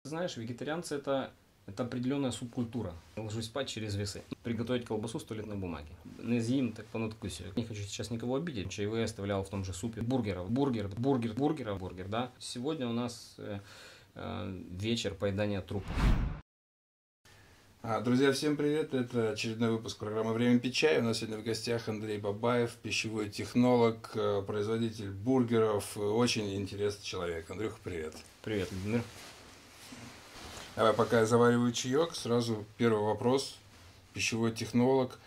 Знаешь, вегетарианцы это определенная субкультура. Ложусь спать через весы. Приготовить колбасу с туалетной бумаги. Не съем, так понадкусю. Не хочу сейчас никого обидеть. Чаевые оставлял в том же супе. Бургер, да. Сегодня у нас вечер поедания трупов. Друзья, всем привет! Это очередной выпуск программы «Время пить чай». У нас сегодня в гостях Андрей Бабаев, пищевой технолог, производитель бургеров, очень интересный человек. Андрюха, привет! Привет, Владимир. Давай, пока я завариваю чаек, сразу первый вопрос. Пищевой технолог.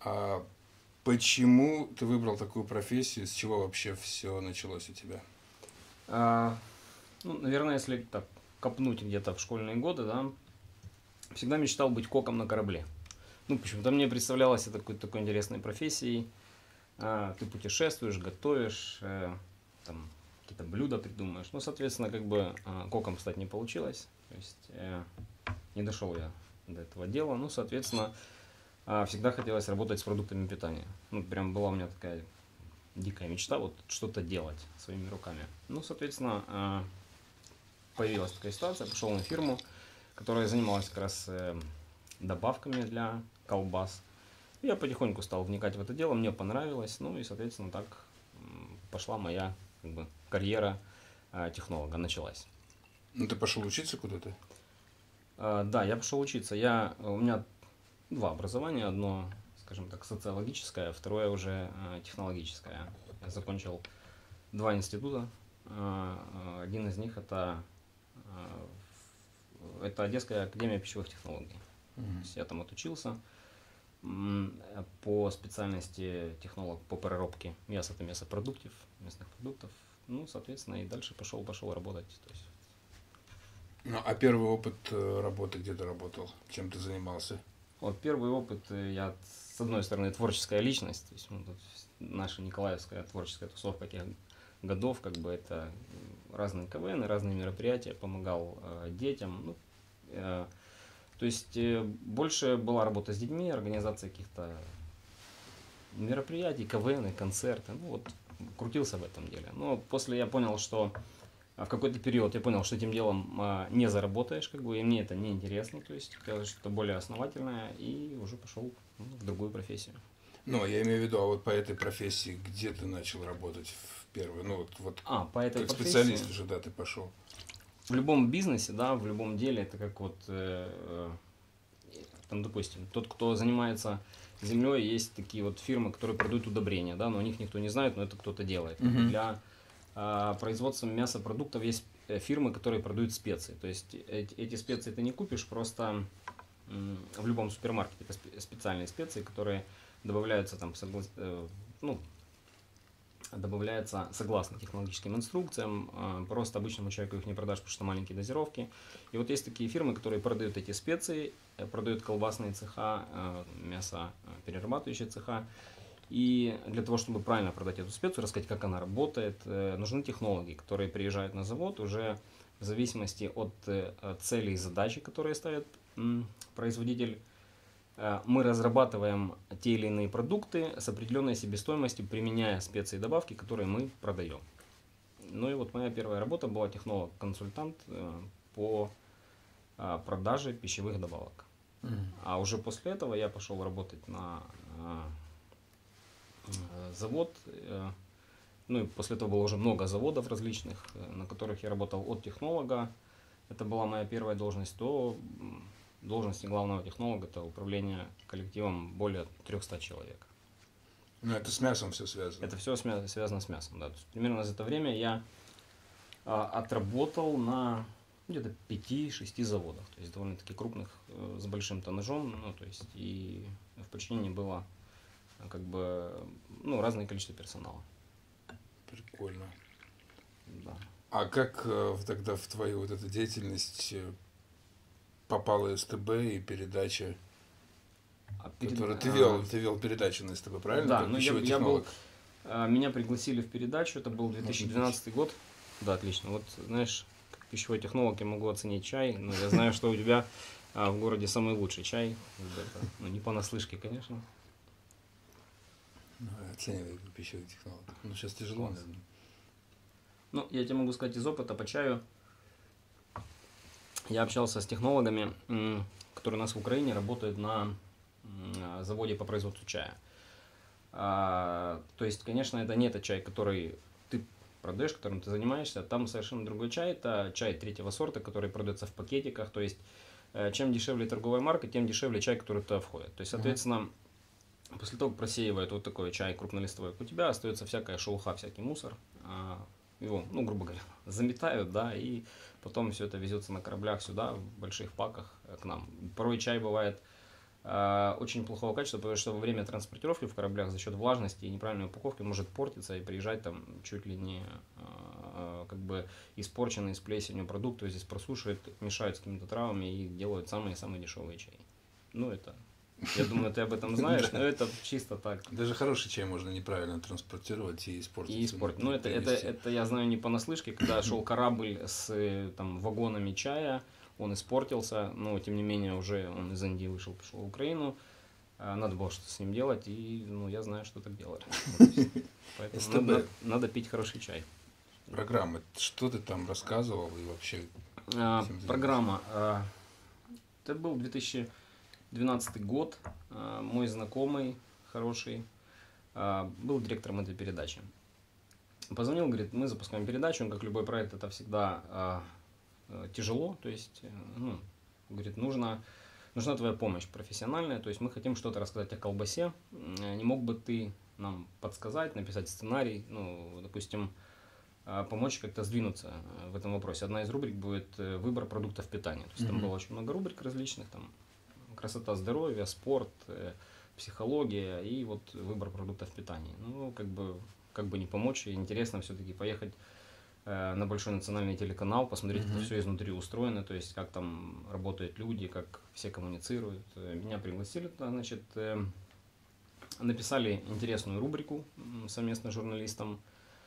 Почему ты выбрал такую профессию? С чего вообще все началось у тебя? Наверное, если так копнуть где-то в школьные годы, да, всегда мечтал быть коком на корабле. Почему-то мне представлялось это такой интересной профессией. Ты путешествуешь, готовишь, там какие-то блюда придумаешь. Соответственно, коком стать не получилось. То есть не дошел я до этого дела. Соответственно, всегда хотелось работать с продуктами питания. Прям была у меня такая дикая мечта, вот что-то делать своими руками. Соответственно, появилась такая ситуация, пошел на фирму, которая занималась как раз добавками для колбас. Я потихоньку стал вникать в это дело, мне понравилось, и, соответственно, так пошла моя карьера технолога, началась. Ты пошел учиться куда-то? Да, я пошел учиться. У меня два образования, одно, скажем так, социологическое, второе уже технологическое. Я закончил два института. Один из них это Одесская академия пищевых технологий. То есть я там отучился по специальности технолог по переработке мясопродуктов, мясных продуктов. Соответственно, и дальше пошел работать. То есть. А первый опыт работы, где ты работал? Чем ты занимался? Первый опыт, я, с одной стороны, творческая личность, то есть наша николаевская творческая тусовка тех годов, это разные КВН, разные мероприятия, помогал детям. То есть больше была работа с детьми, организация каких-то мероприятий, КВН, концерты. Крутился в этом деле. Но после я понял, что в какой-то период я понял, что этим делом не заработаешь, и мне это не интересно, то есть хотелось что-то более основательное, и уже пошел в другую профессию. Я имею в виду, вот по этой профессии, где ты начал работать в первую? По этой как профессии, специалист уже, да, ты пошел. В любом бизнесе, да, в любом деле, это как там, допустим, тот, кто занимается землей, есть такие фирмы, которые продают удобрения, да, но о них никто не знает, но это кто-то делает. Для производства мясопродуктов есть фирмы, которые продают специи. То есть эти специи ты не купишь просто в любом супермаркете. Это специальные специи, которые добавляются добавляется согласно технологическим инструкциям, просто обычному человеку их не продашь, потому что маленькие дозировки. И есть такие фирмы, которые продают эти специи, продают колбасные цеха, мясоперерабатывающие цеха. И для того, чтобы правильно продать эту специю, рассказать, как она работает, нужны технологи, которые приезжают на завод уже в зависимости от целей и задачи, которые ставит производитель. Мы разрабатываем те или иные продукты с определенной себестоимостью, применяя специи и добавки, которые мы продаем. Моя первая работа была технолог-консультант по продаже пищевых добавок. А уже после этого я пошел работать на завод. И после этого было уже много заводов различных, на которых я работал от технолога. Это была моя первая должность, до должности главного технолога, это управление коллективом более 300 человек. Это с мясом все связано? Это все связано с мясом, да. То есть, примерно за это время я отработал на где-то 5-6 заводах, то есть довольно-таки крупных, с большим тоннажом, то есть и в подчинении было разное количество персонала. Прикольно. Да. А как тогда в твою эту деятельность попала СТБ и передача, которую ты вел передачу на СТБ, правильно? Да, как пищевой технолог. Меня пригласили в передачу, это был 2012 год. Да, отлично. Знаешь, как пищевой технолог я могу оценить чай, но я знаю, что у тебя в городе самый лучший чай. Не понаслышке, конечно. Оцениваю пищевой технолог. Сейчас тяжело, наверное. Я тебе могу сказать из опыта по чаю. я общался с технологами, которые у нас в Украине работают на заводе по производству чая. То есть, конечно, это не тот чай, который ты продаешь, которым ты занимаешься. Там совершенно другой чай. Это чай третьего сорта, который продается в пакетиках. То есть, чем дешевле торговая марка, тем дешевле чай, который туда входит. То есть, соответственно, после того, как просеивают вот такой чай крупнолистовой, у тебя остается всякая шелуха, всякий мусор. Его, ну, грубо говоря, заметают, да, и потом все это везется на кораблях сюда, в больших паках к нам. Порой чай бывает очень плохого качества, потому что во время транспортировки в кораблях за счет влажности и неправильной упаковки он может портиться и приезжать там чуть ли не как бы испорченный с плесенью продукт, то есть здесь просушивают, мешают с какими-то травами и делают самые-самые дешевые чаи. Ну, это, я думаю, ты об этом знаешь, но это чисто так. Даже хороший чай можно неправильно транспортировать и испортить. И испортить. Ну, это я знаю не понаслышке, когда шел корабль с там вагонами чая, он испортился, но тем не менее уже он из Индии вышел, пришел в Украину. Надо было что-то с ним делать, и ну, я знаю, что так делать. Поэтому надо пить хороший чай. Программы. Что ты там рассказывал и вообще? Программа. Это был 2012 год. Мой знакомый хороший был директором этой передачи. Позвонил, говорит, мы запускаем передачу, как любой проект, это всегда тяжело, то есть, ну, говорит, нужна твоя помощь профессиональная, то есть мы хотим что-то рассказать о колбасе, не мог бы ты нам подсказать, написать сценарий, ну, допустим, помочь как-то сдвинуться в этом вопросе. Одна из рубрик будет выбор продуктов питания, то есть там было очень много рубрик различных, там красота, здоровье, спорт, психология и вот выбор продуктов питания. Ну, как бы не помочь, и интересно все-таки поехать на большой национальный телеканал, посмотреть, как все изнутри устроено, то есть как там работают люди, как все коммуницируют. Меня пригласили туда, значит, написали интересную рубрику совместно с журналистом.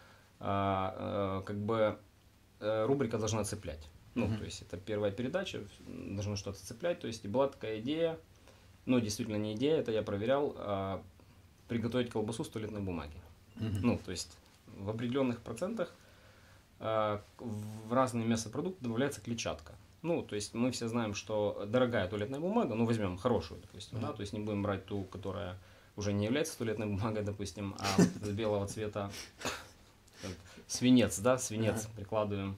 Как бы рубрика должна цеплять. Ну, то есть это первая передача, должно что-то цеплять. То есть и была такая идея, ну, действительно не идея, это я проверял, приготовить колбасу с туалетной бумаги. Ну, то есть в определенных процентах в разные мясопродукты добавляется клетчатка. Ну, то есть мы все знаем, что дорогая туалетная бумага, ну, возьмем хорошую, допустим, да, то есть не будем брать ту, которая уже не является туалетной бумагой, допустим, а вот белого цвета свинец, да, свинец прикладываем.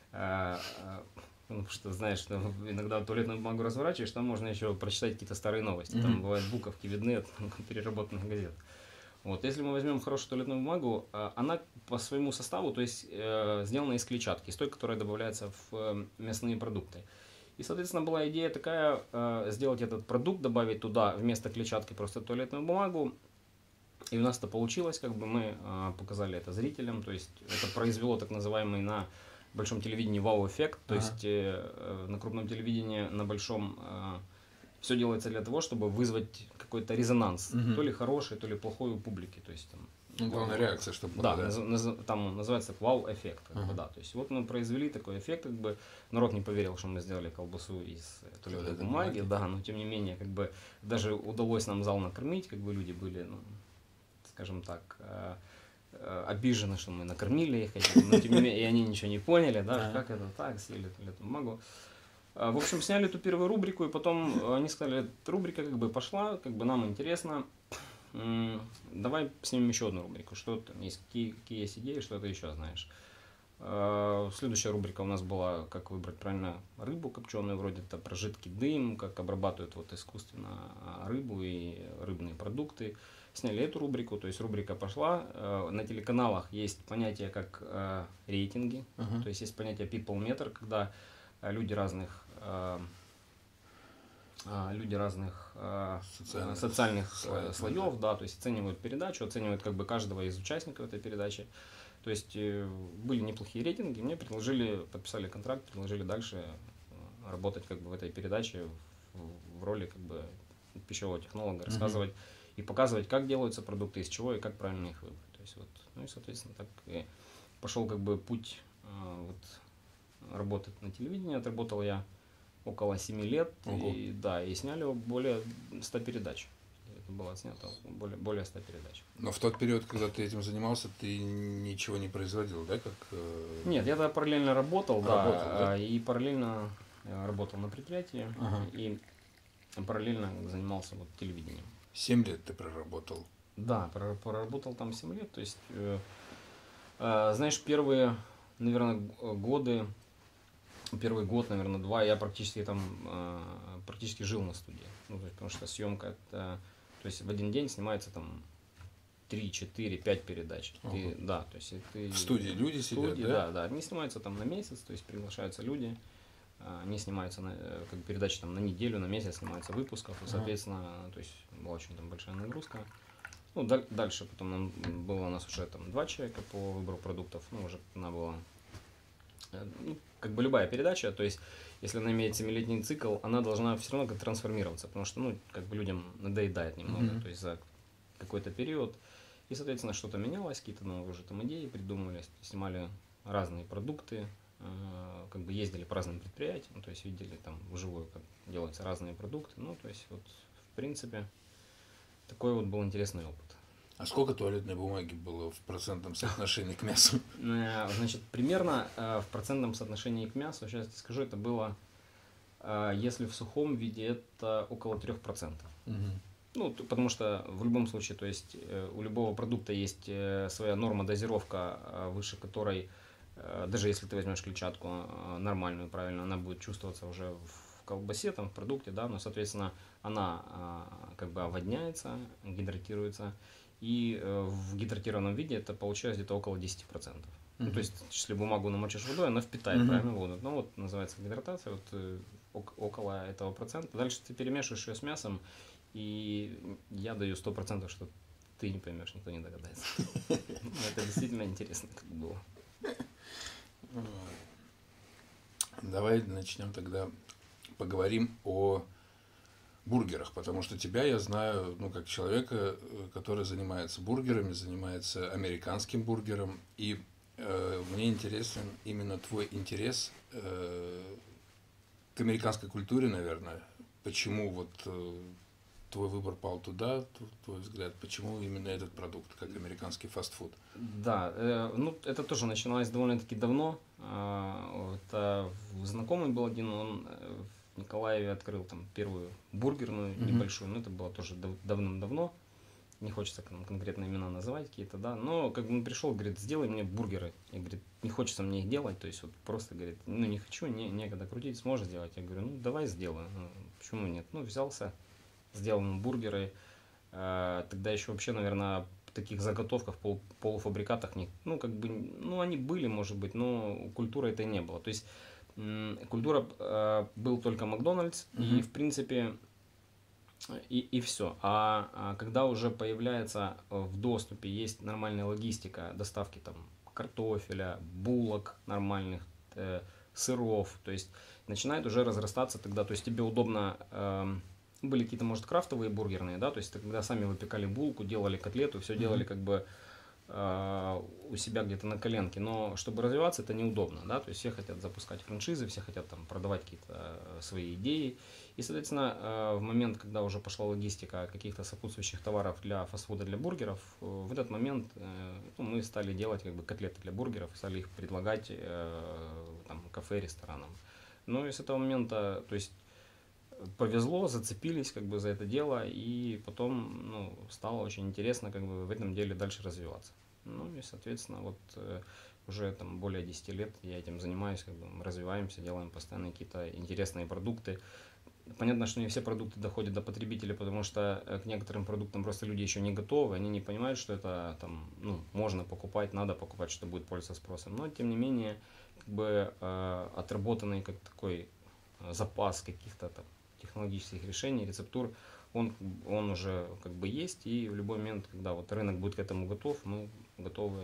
Ну, что, знаешь, что иногда туалетную бумагу разворачиваешь, там можно еще прочитать какие-то старые новости. Там бывают буковки видны от переработанных газет. Вот, если мы возьмем хорошую туалетную бумагу, она по своему составу, то есть сделана из клетчатки, из той, которая добавляется в мясные продукты. И, соответственно, была идея такая, сделать этот продукт, добавить туда вместо клетчатки просто туалетную бумагу. И у нас это получилось, как бы мы показали это зрителям, то есть это произвело так называемый на большом телевидении вау-эффект, то есть на крупном телевидении, на большом, все делается для того, чтобы вызвать какой-то резонанс, то ли хороший, то ли плохой у публики, то есть там. Ну, главная реакция, чтобы да, там называется как вау-эффект, как бы, да, то есть вот мы произвели такой эффект, как бы народ не поверил, что мы сделали колбасу из туалетной бумаги, да, но тем не менее, как бы даже удалось нам зал накормить, как бы люди были, ну, скажем так, обижены, что мы накормили их, но тем не менее, и они ничего не поняли, да, как это так, съели туалетную бумагу. В общем, сняли эту первую рубрику, и потом они сказали, рубрика как бы пошла, как бы нам интересно, давай снимем еще одну рубрику, что там есть, какие есть идеи, что ты еще знаешь. Следующая рубрика у нас была, как выбрать правильно рыбу копченую, вроде это про жидкий дым, как обрабатывают вот искусственно рыбу и рыбные продукты. Сняли эту рубрику, то есть рубрика пошла. На телеканалах есть понятие как рейтинги, то есть есть понятие people meter, когда люди разных социальных слоев, да, то есть оценивают передачу, оценивают как бы каждого из участников этой передачи. То есть были неплохие рейтинги, мне подписали контракт, предложили дальше работать как бы в этой передаче в роли как бы пищевого технолога, рассказывать и показывать, как делаются продукты, из чего и как правильно их выбрать. То есть вот, ну и соответственно так и пошел как бы путь вот, работать на телевидении. Отработал я около 7 лет, и, да, и сняли более 100 передач. Это было снято более 100 передач. Но в тот период, когда ты этим занимался, ты ничего не производил, да? Нет, я тогда параллельно работал, да, и параллельно Я работал на предприятии и параллельно занимался вот телевидением. 7 лет ты проработал? Да, проработал там 7 лет. То есть, знаешь, первые, наверное, первый год, наверное, 2, я практически жил на студии. Ну, то есть, потому что съемка, то есть в один день снимается там 3, 4, 5 передач. Да, то есть ты в студии люди сидят, да? Да. Они снимаются там на месяц, то есть приглашаются люди. Они снимаются, как передачи там на неделю, на месяц снимаются выпусков, и, соответственно, то есть была очень там большая нагрузка. Ну, дальше потом было у нас уже там 2 человека по выбору продуктов, ну, уже она была, ну, как бы любая передача, то есть, если она имеет 7-летний цикл, она должна все равно как трансформироваться, потому что, ну, как бы людям надоедает немного, то есть за какой-то период, и, соответственно, что-то менялось, какие-то новые уже там идеи придумывались, снимали разные продукты, как бы ездили по разным предприятиям, то есть видели там вживую, как делаются разные продукты, ну, то есть вот в принципе такой вот был интересный опыт. А сколько туалетной бумаги было в процентном соотношении к мясу? Значит, примерно в процентном соотношении к мясу, сейчас я скажу, это было, если в сухом виде, это около 3%. Ну, потому что в любом случае, то есть у любого продукта есть своя норма дозировка, выше которой, даже если ты возьмешь клетчатку нормальную, правильно, она будет чувствоваться уже в колбасе, там, в продукте, да, но, соответственно, она как бы оводняется, гидратируется, и в гидратированном виде это получается где-то около 10%. Ну, то есть, если бумагу намочишь водой, она впитает правильно воду. Ну, вот называется гидратация, вот около этого процента. Дальше ты перемешиваешь ее с мясом, и я даю 100%, что ты не поймешь, никто не догадается. Это действительно интересно, как было. Давай начнем тогда, поговорим о бургерах, потому что тебя я знаю, ну, как человека, который занимается бургерами, занимается американским бургером, и мне интересен именно твой интерес к американской культуре, наверное. Почему вот твой выбор пал туда, твой взгляд, почему именно этот продукт, как американский фастфуд? Да, ну это тоже начиналось довольно-таки давно. Это знакомый был один, он в Николаеве открыл там первую бургерную небольшую, но это было тоже давным-давно. Не хочется конкретные имена называть какие-то, да, но как бы он пришел, говорит, сделай мне бургеры. Я, говорит, не хочется мне их делать, то есть вот просто, говорит, ну не хочу, некогда крутить, сможешь сделать? Я говорю, ну давай сделаю, ну, почему нет? Ну взялся, сделал ему бургеры, тогда еще вообще, наверное, в таких заготовках, полуфабрикатах, ну как бы, ну они были, может быть, но культуры этой не было. То есть культура был только Макдональдс, и в принципе и все. А когда уже появляется в доступе, есть нормальная логистика доставки там картофеля, булок нормальных, сыров, то есть начинает уже разрастаться тогда, то есть тебе удобно, были какие-то, может, крафтовые бургерные, да, то есть когда сами выпекали булку, делали котлету, все делали как бы у себя где-то на коленке, но чтобы развиваться, это неудобно, да, то есть все хотят запускать франшизы, все хотят там продавать какие-то свои идеи, и, соответственно, в момент, когда уже пошла логистика каких-то сопутствующих товаров для фастфуда, для бургеров, в этот момент мы стали делать как бы котлеты для бургеров, стали их предлагать там, кафе, ресторанам. Ну и с этого момента, то есть повезло, зацепились как бы за это дело, и потом, ну, стало очень интересно как бы в этом деле дальше развиваться. Ну и, соответственно, вот уже там более 10 лет я этим занимаюсь, как бы развиваемся, делаем постоянно какие-то интересные продукты. Понятно, что не все продукты доходят до потребителя, потому что к некоторым продуктам просто люди еще не готовы, они не понимают, что это там, ну, можно покупать, надо покупать, что будет пользоваться спросом. Но, тем не менее, как бы отработанный как такой запас каких-то там технологических решений, рецептур, он уже как бы есть, и в любой момент, когда вот рынок будет к этому готов, мы готовы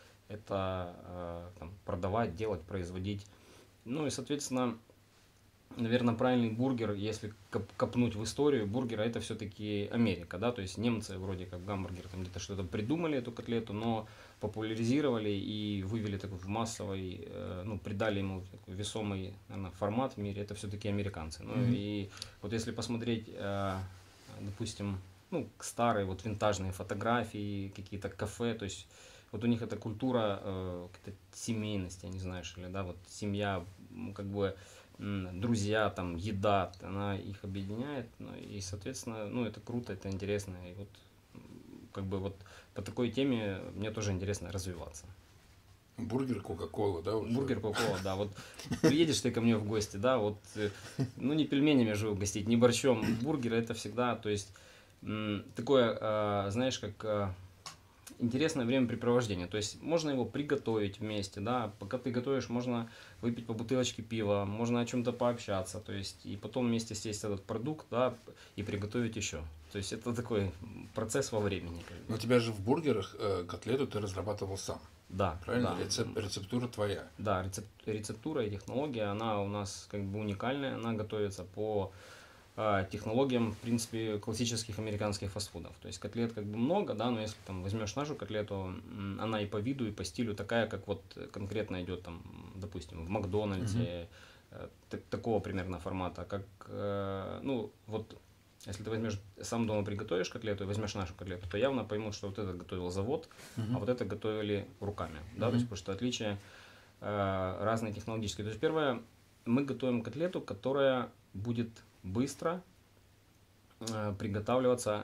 это там, продавать, делать, производить. Ну и, соответственно, наверное, правильный бургер, если копнуть в историю бургера, это все-таки Америка, да, то есть немцы вроде как гамбургер там где-то что-то придумали, эту котлету, но популяризировали и вывели такой в массовый, ну, придали ему такой весомый, наверное, формат в мире, это все-таки американцы. Ну и вот если посмотреть, допустим, ну, старые вот винтажные фотографии, какие-то кафе, то есть вот у них эта культура семейности, я не знаю, что ли, да, вот семья, как бы друзья, там, еда, она их объединяет, ну, и, соответственно, ну, это круто, это интересно, и вот, как бы вот по такой теме мне тоже интересно развиваться. Бургер, Кока-Кола, да? Уже? Бургер, Кока-Кола, да, вот приедешь ты ко мне в гости, да, вот, ну, не пельменями же угостить, не борщом, бургер это всегда, то есть, такое, знаешь, как интересное времяпрепровождение. То есть можно его приготовить вместе, да, пока ты готовишь, можно выпить по бутылочке пива, можно о чем-то пообщаться, то есть и потом вместе съесть этот продукт, да, и приготовить еще. То есть это такой процесс во времени. Но у тебя же в бургерах котлету ты разрабатывал сам. Да, Правильно? да. Рецептура твоя. Да, рецептура и технология, она у нас как бы уникальная, она готовится по технологиям, в принципе, классических американских фастфудов. То есть котлет как бы много, да, но если там возьмешь нашу котлету, она и по виду, и по стилю такая, как вот конкретно идет там, допустим, в Макдональдсе, такого примерно формата, как, ну, вот, если ты возьмешь, сам дома приготовишь котлету и возьмешь нашу котлету, то явно поймут, что вот это готовил завод, а вот это готовили руками, да, то есть, потому что отличия разные технологические. То есть, первое, мы готовим котлету, которая будет быстро приготавливаться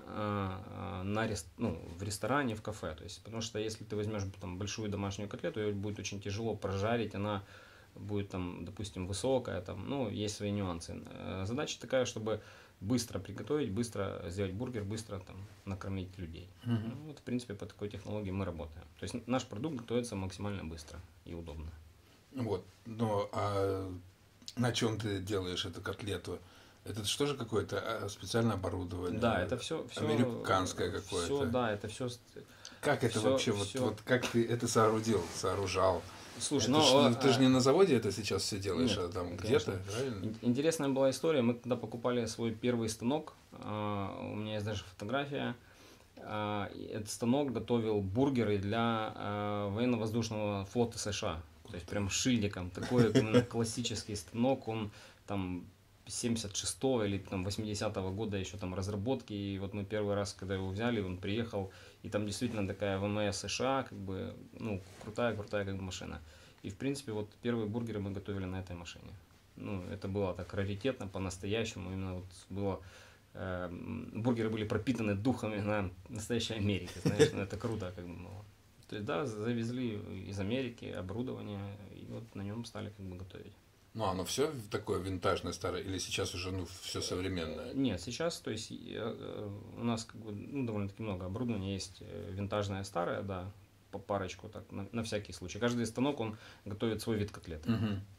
ну, в ресторане, в кафе. То есть, потому что если ты возьмешь там большую домашнюю котлету, ее будет очень тяжело прожарить, она будет там, допустим, высокая, там, ну, есть свои нюансы. Задача такая, чтобы быстро приготовить, быстро сделать бургер, быстро там накормить людей. Ну, вот, в принципе, по такой технологии мы работаем. То есть наш продукт готовится максимально быстро и удобно. Вот. Но на чем ты делаешь эту котлету? Это что же какое-то специальное оборудование? Да, это все американское какое-то. Все, да, это все. Как это вообще? Вот как ты это сооружал? Слушай, ты же не на заводе это сейчас все делаешь, нет, а там конечно. где-то, правильно? Интересная была история. Мы когда покупали свой первый станок, у меня есть даже фотография. Этот станок готовил бургеры для военно-воздушного флота США. То есть прям шильдиком. Такой именно классический станок. Он там 76-го или там 80-го года еще там разработки. И вот мы первый раз, когда его взяли, он приехал, и там действительно такая ВМС США, как бы, ну, крутая как бы машина. И в принципе вот первые бургеры мы готовили на этой машине. Ну, это было так раритетно, по-настоящему, именно вот было, бургеры были пропитаны духами на настоящей Америке, знаешь, ну, это круто как бы было. То есть, да, завезли из Америки оборудование, и вот на нем стали как бы готовить. Ну, оно все такое винтажное, старое, или сейчас уже все современное? Нет, сейчас, то есть у нас как бы, ну, довольно-таки много оборудования, есть винтажное старое, да, по парочку, так, на всякий случай. Каждый станок, он готовит свой вид котлеты.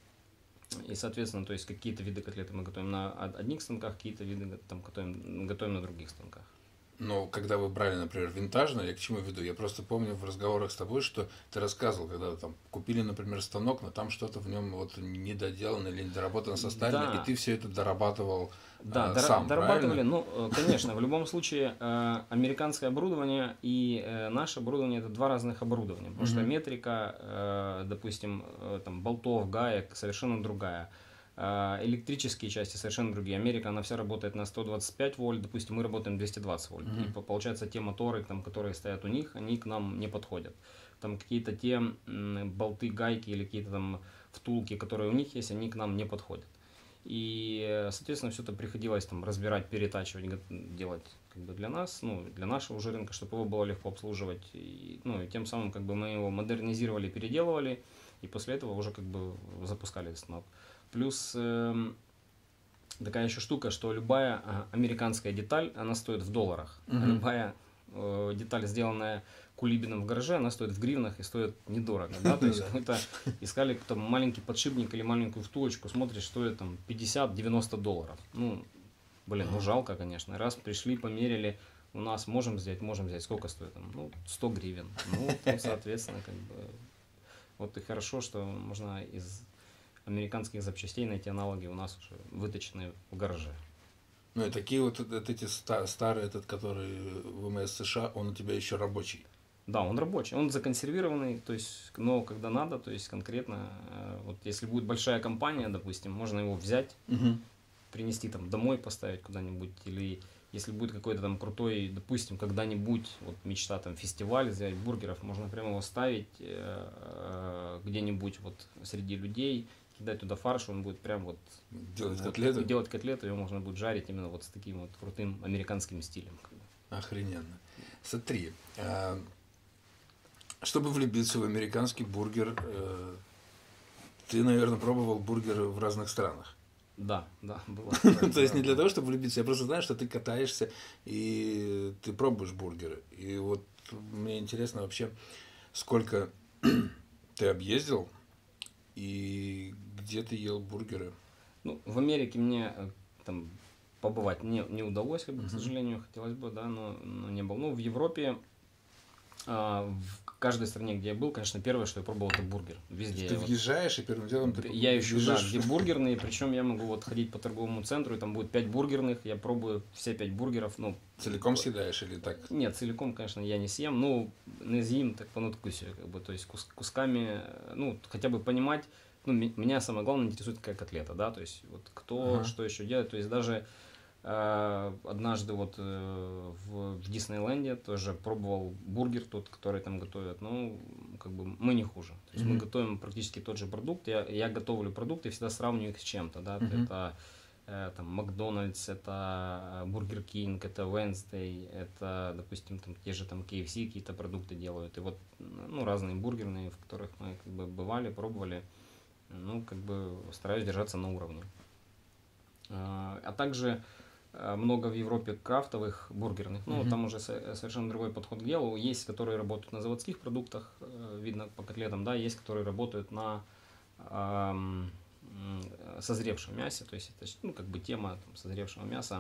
И, соответственно, то есть какие-то виды котлеты мы готовим на одних станках, какие-то виды там готовим на других станках. Но когда вы брали, например, винтажное, я к чему веду? Я просто помню в разговорах с тобой, что ты рассказывал, когда там купили, например, станок, но там что-то в нем вот недоделано или недоработано составлено, Да. и ты все это дорабатывал сам, дорабатывали. правильно? Ну, конечно, в любом случае, американское оборудование и наше оборудование это два разных оборудования. Потому что метрика, допустим, там, болтов, гаек совершенно другая. Электрические части совершенно другие. Америка, она вся работает на 125 вольт, допустим, мы работаем 220 вольт. И получается, те моторы, там, которые стоят у них, они к нам не подходят. Там какие-то те болты, гайки или какие-то там втулки, которые у них есть, они к нам не подходят. И, соответственно, все это приходилось там разбирать, перетачивать, делать как бы для нас, ну, для нашего уже рынка, чтобы его было легко обслуживать. И, ну, и тем самым как бы мы его модернизировали, переделывали, и после этого уже как бы запускали этот станок. Плюс такая еще штука, что любая американская деталь, она стоит в долларах. А любая деталь, сделанная Кулибиным в гараже, она стоит в гривнах и стоит недорого. Да? То есть какой-то искали там маленький подшипник или маленькую втулочку, смотришь, стоит там 50-90 долларов. Ну, блин, ну жалко, конечно. Раз пришли, померили, у нас можем взять. Сколько стоит? Там, ну, 100 гривен. Ну, там, соответственно, как бы, вот и хорошо, что можно из американских запчастей найти аналоги у нас уже выточенные в гараже. Ну и такие вот эти старые, этот, который ВМС США, он у тебя еще рабочий. Да, он рабочий, он законсервированный, то есть, но когда надо, то есть конкретно, вот если будет большая компания, допустим, можно его взять, принести там домой, поставить куда-нибудь, или если будет какой-то там крутой, допустим, когда-нибудь, вот мечта там фестиваль сделать бургеров, можно прямо его ставить где-нибудь вот среди людей, кидать туда фарш, он будет прям вот... Делать вот, котлеты? Делать котлеты, его можно будет жарить именно вот с таким вот крутым американским стилем. Охрененно. Смотри, чтобы влюбиться в американский бургер, ты, наверное, пробовал бургеры в разных странах. Да, было. То есть не для того, чтобы влюбиться, я просто знаю, что ты катаешься и ты пробуешь бургеры. И вот мне интересно вообще, сколько ты объездил и где ты ел бургеры? Ну, в Америке мне там побывать не удалось, как бы, к сожалению, хотелось бы, да, но не было. Ну, в Европе, в каждой стране, где я был, конечно, первое, что я пробовал, это бургер. Везде. Ты въезжаешь, и первым делом ты я ищу, да, где бургерные, причем я могу вот ходить по торговому центру, и там будет 5 бургерных, я пробую все 5 бургеров. Ну, целиком съедаешь или так? Нет, целиком, конечно, я не съем, ну, не съем, так понуткусь, как бы, то есть кусками, ну, хотя бы понимать, ну, меня самое главное интересует какая котлета, да, то есть вот кто что еще делает, то есть даже однажды вот в Диснейленде тоже пробовал бургер тот, который там готовят, ну, как бы мы не хуже, то есть мы готовим практически тот же продукт, я готовлю продукты и всегда сравниваю их с чем-то, да, это там Макдональдс, это Бургер Кинг, это Wednesday, это, допустим, там те же там KFC какие-то продукты делают, и вот, ну, разные бургерные, в которых мы как бы бывали, пробовали, ну, как бы стараюсь держаться на уровне. А также много в Европе крафтовых бургерных, ну, там уже совершенно другой подход к делу. Есть, которые работают на заводских продуктах, видно по котлетам, да, есть, которые работают на созревшем мясе, то есть это, ну, как бы тема там, созревшего мяса.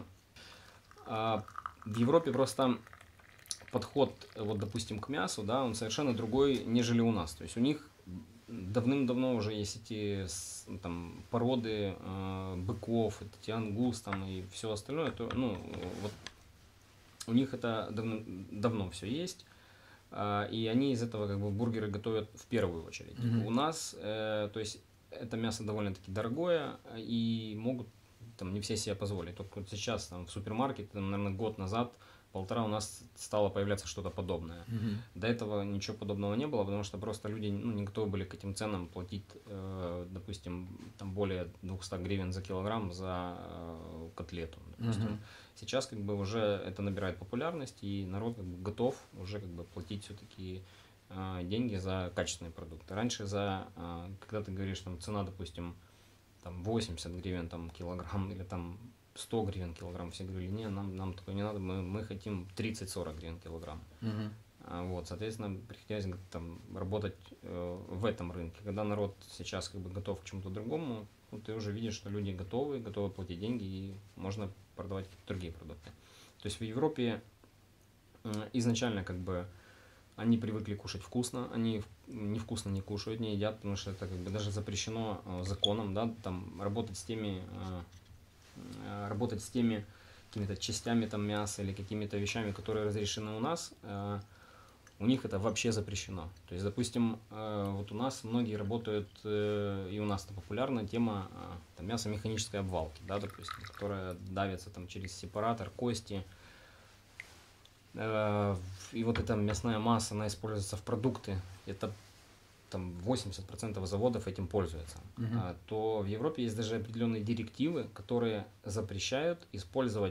В Европе просто подход, вот, допустим, к мясу, да, он совершенно другой, нежели у нас. То есть у них давным-давно уже есть эти там породы быков, эти ангус там и все остальное, то, ну, вот у них это давно все есть, и они из этого как бы бургеры готовят в первую очередь. У нас, то есть это мясо довольно-таки дорогое, и могут там не все себе позволить. Только вот сейчас там в супермаркете, там, наверное, год назад, полтора у нас стало появляться что-то подобное. До этого ничего подобного не было, потому что просто люди, ну, не готовы были к этим ценам платить, допустим, там более 200 гривен за килограмм за котлету. Допустим. Сейчас как бы уже это набирает популярность, и народ как бы готов уже как бы платить все-таки деньги за качественные продукты. Раньше когда ты говоришь, там цена, допустим, там 80 гривен там, килограмм или там 100 гривен килограмм, все говорили, не, нам такое не надо, мы хотим 30-40 гривен килограмм. Вот, соответственно, приходилось там работать в этом рынке. Когда народ сейчас как бы готов к чему-то другому, ну, ты уже видишь, что люди готовы платить деньги, и можно продавать какие-то другие продукты. То есть в Европе изначально как бы они привыкли кушать вкусно, они невкусно не кушают, не едят, потому что это как бы даже запрещено законом, да, там работать с теми какими-то частями там мяса или какими-то вещами, которые разрешены у нас, у них это вообще запрещено. То есть, допустим, вот у нас многие работают, и у нас это популярная тема там, мясо механической обвалки, да, допустим, которая давится там через сепаратор, кости. И вот эта мясная масса, она используется в продукты. Это там 80% заводов этим пользуются. То в Европе есть даже определенные директивы, которые запрещают использовать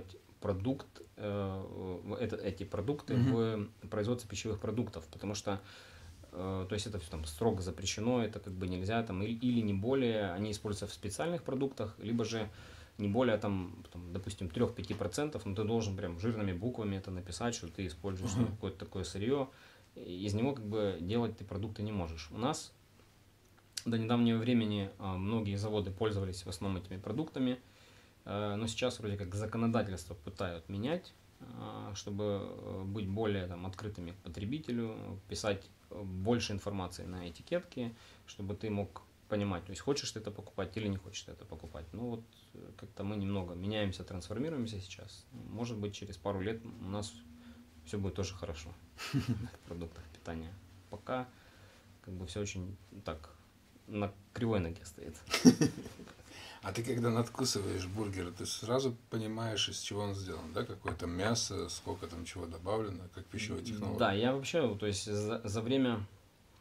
эти продукты в производстве пищевых продуктов, потому что то есть это там строго запрещено, это как бы нельзя там или не более, они используются в специальных продуктах, либо же не более там допустим 3-5%, но ты должен прям жирными буквами это написать, что ты используешь какое-то такое сырье, из него как бы делать ты продукты не можешь. У нас до недавнего времени многие заводы пользовались в основном этими продуктами, но сейчас вроде как законодательство пытают менять, чтобы быть более там, открытыми к потребителю, писать больше информации на этикетке, чтобы ты мог понимать, то есть хочешь ты это покупать или не хочешь ты это покупать. Ну вот как-то мы немного меняемся, трансформируемся сейчас. Может быть через пару лет у нас все будет тоже хорошо в продуктах питания. Пока как бы все очень так на кривой ноге стоит. А ты когда надкусываешь бургер, ты сразу понимаешь, из чего он сделан, да? Какое там мясо, сколько там чего добавлено, как пищевая технология? Да, я вообще, то есть за время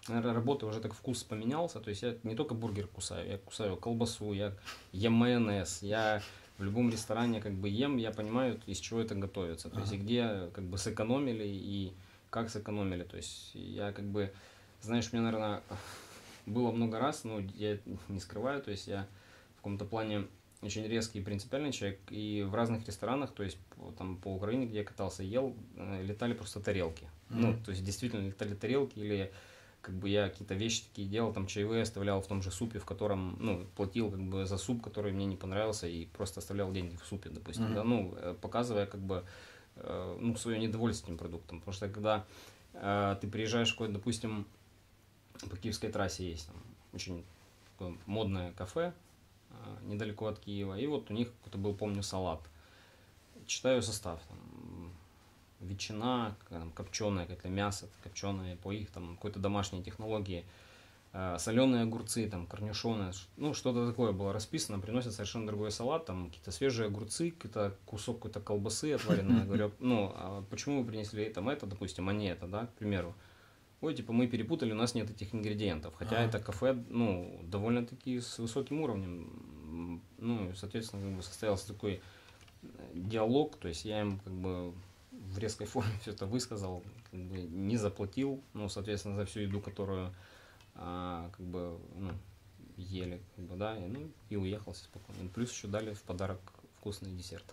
наверное, работы уже так вкус поменялся. То есть я не только бургер кусаю, я кусаю колбасу, я ем майонез, я в любом ресторане как бы ем, я понимаю, из чего это готовится. То есть и где как бы сэкономили и как сэкономили. То есть я как бы, знаешь, мне, наверное, было много раз, но я не скрываю, то есть я в каком-то плане очень резкий и принципиальный человек, и в разных ресторанах, то есть там по Украине, где я катался, ел, летали просто тарелки. Ну, то есть действительно летали тарелки, или как бы я какие-то вещи такие делал, там чаевые оставлял в том же супе, в котором, ну, платил как бы за суп, который мне не понравился, и просто оставлял деньги в супе, допустим, да, ну, показывая как бы, ну, свое недовольство этим продуктом, потому что когда ты приезжаешь в какое-то, допустим, по Киевской трассе есть там очень такое модное кафе недалеко от Киева, и вот у них какой-то был, помню, салат. Читаю состав, там, ветчина, копченое какое-то мясо, копченое по их там какой-то домашней технологии, соленые огурцы, там, корнишоны, ну, что-то такое было расписано, приносят совершенно другой салат, там, какие-то свежие огурцы, какой-то кусок какой-то колбасы отваренной. Я говорю, ну, а почему вы принесли там это, допустим, а не это, да, к примеру. Ой, типа, мы перепутали, у нас нет этих ингредиентов. Хотя это кафе, ну, довольно-таки с высоким уровнем. Ну, соответственно, как бы состоялся такой диалог, то есть я им как бы в резкой форме все это высказал, как бы не заплатил, ну, соответственно, за всю еду, которую как бы, ну, ели, как бы, да, и уехал спокойно. Плюс еще дали в подарок вкусный десерт.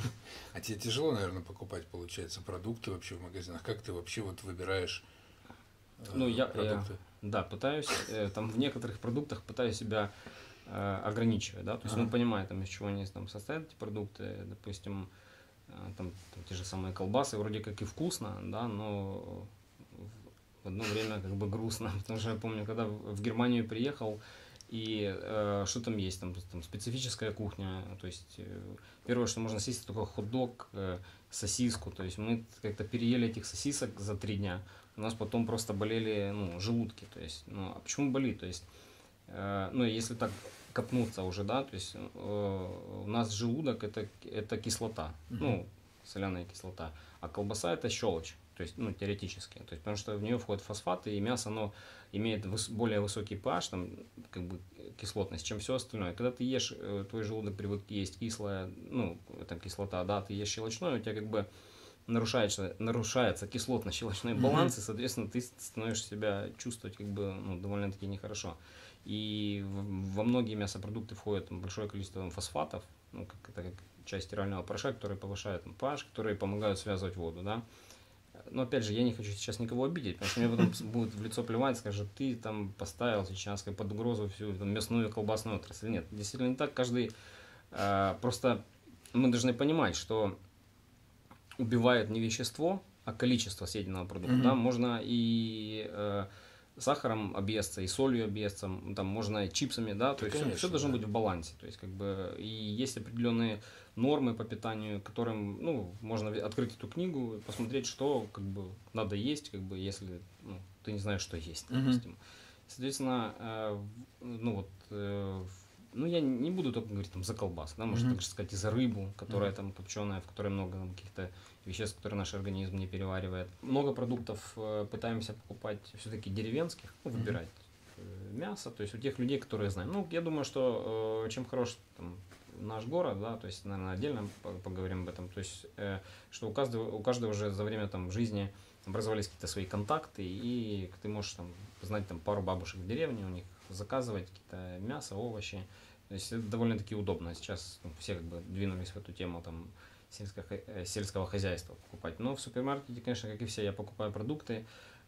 А тебе тяжело, наверное, покупать, получается, продукты вообще в магазинах? Как ты вообще вот выбираешь продукты? Да, пытаюсь, там в некоторых продуктах пытаюсь себя ограничивать, да, то есть, ну, понимаю, там, из чего они там состоят, эти продукты, допустим, там те же самые колбасы, вроде как и вкусно, да, но в одно время как бы грустно, потому что я помню, когда в Германию приехал, и что там есть, там специфическая кухня, то есть первое, что можно съесть, это только хот-дог, сосиску, то есть мы как-то переели этих сосисок за 3 дня, у нас потом просто болели, ну, желудки, то есть, ну, а почему болит, то есть, ну, если так копнуться уже, да, то есть у нас желудок это кислота, ну, соляная кислота, а колбаса это щелочь, то есть, ну, теоретически, то есть, потому что в нее входят фосфаты, и мясо, оно имеет более высокий pH, там, как бы, кислотность, чем все остальное. Когда ты ешь, твой желудок привык есть кислое, ну, это кислота, да, ты ешь щелочное, у тебя как бы нарушается кислотно-щелочной баланс, и, соответственно, ты становишься себя чувствовать как бы, ну, довольно-таки нехорошо. И во многие мясопродукты входит там большое количество фосфатов, ну, это как часть стирального порошка, которые повышают там pH, которые помогают связывать воду, да. Но опять же, я не хочу сейчас никого обидеть, потому что мне потом будут в лицо плевать, скажут, ты там поставил сейчас под угрозу всю там, мясную колбасную отрасль. Нет, действительно не так. Каждый просто мы должны понимать, что убивает не вещество, а количество съеденного продукта. Да? Можно и сахаром объесться, и солью объесться, там можно и чипсами, да, то есть все должно быть в балансе. То есть, как бы, и есть определенные нормы по питанию, которым, ну, можно открыть эту книгу и посмотреть, что как бы надо есть, как бы, если, ну, ты не знаешь, что есть, допустим. Соответственно, ну вот, ну, я не буду только говорить там за колбас, да, можно также сказать и за рыбу, которая там копченая, в которой много там каких-то веществ, которые наш организм не переваривает. Много продуктов пытаемся покупать все-таки деревенских, ну, выбирать мясо, то есть у тех людей, которые знаем. Ну, я думаю, что чем хорош там, наш город, да, то есть, наверное, отдельно поговорим об этом, то есть, что у каждого уже за время там жизни образовались какие-то свои контакты, и ты можешь там знать там пару бабушек в деревне, у них заказывать какие-то мясо, овощи. То есть это довольно-таки удобно. Сейчас все как бы двинулись в эту тему там сельского хозяйства покупать. Но в супермаркете, конечно, как и все, я покупаю продукты.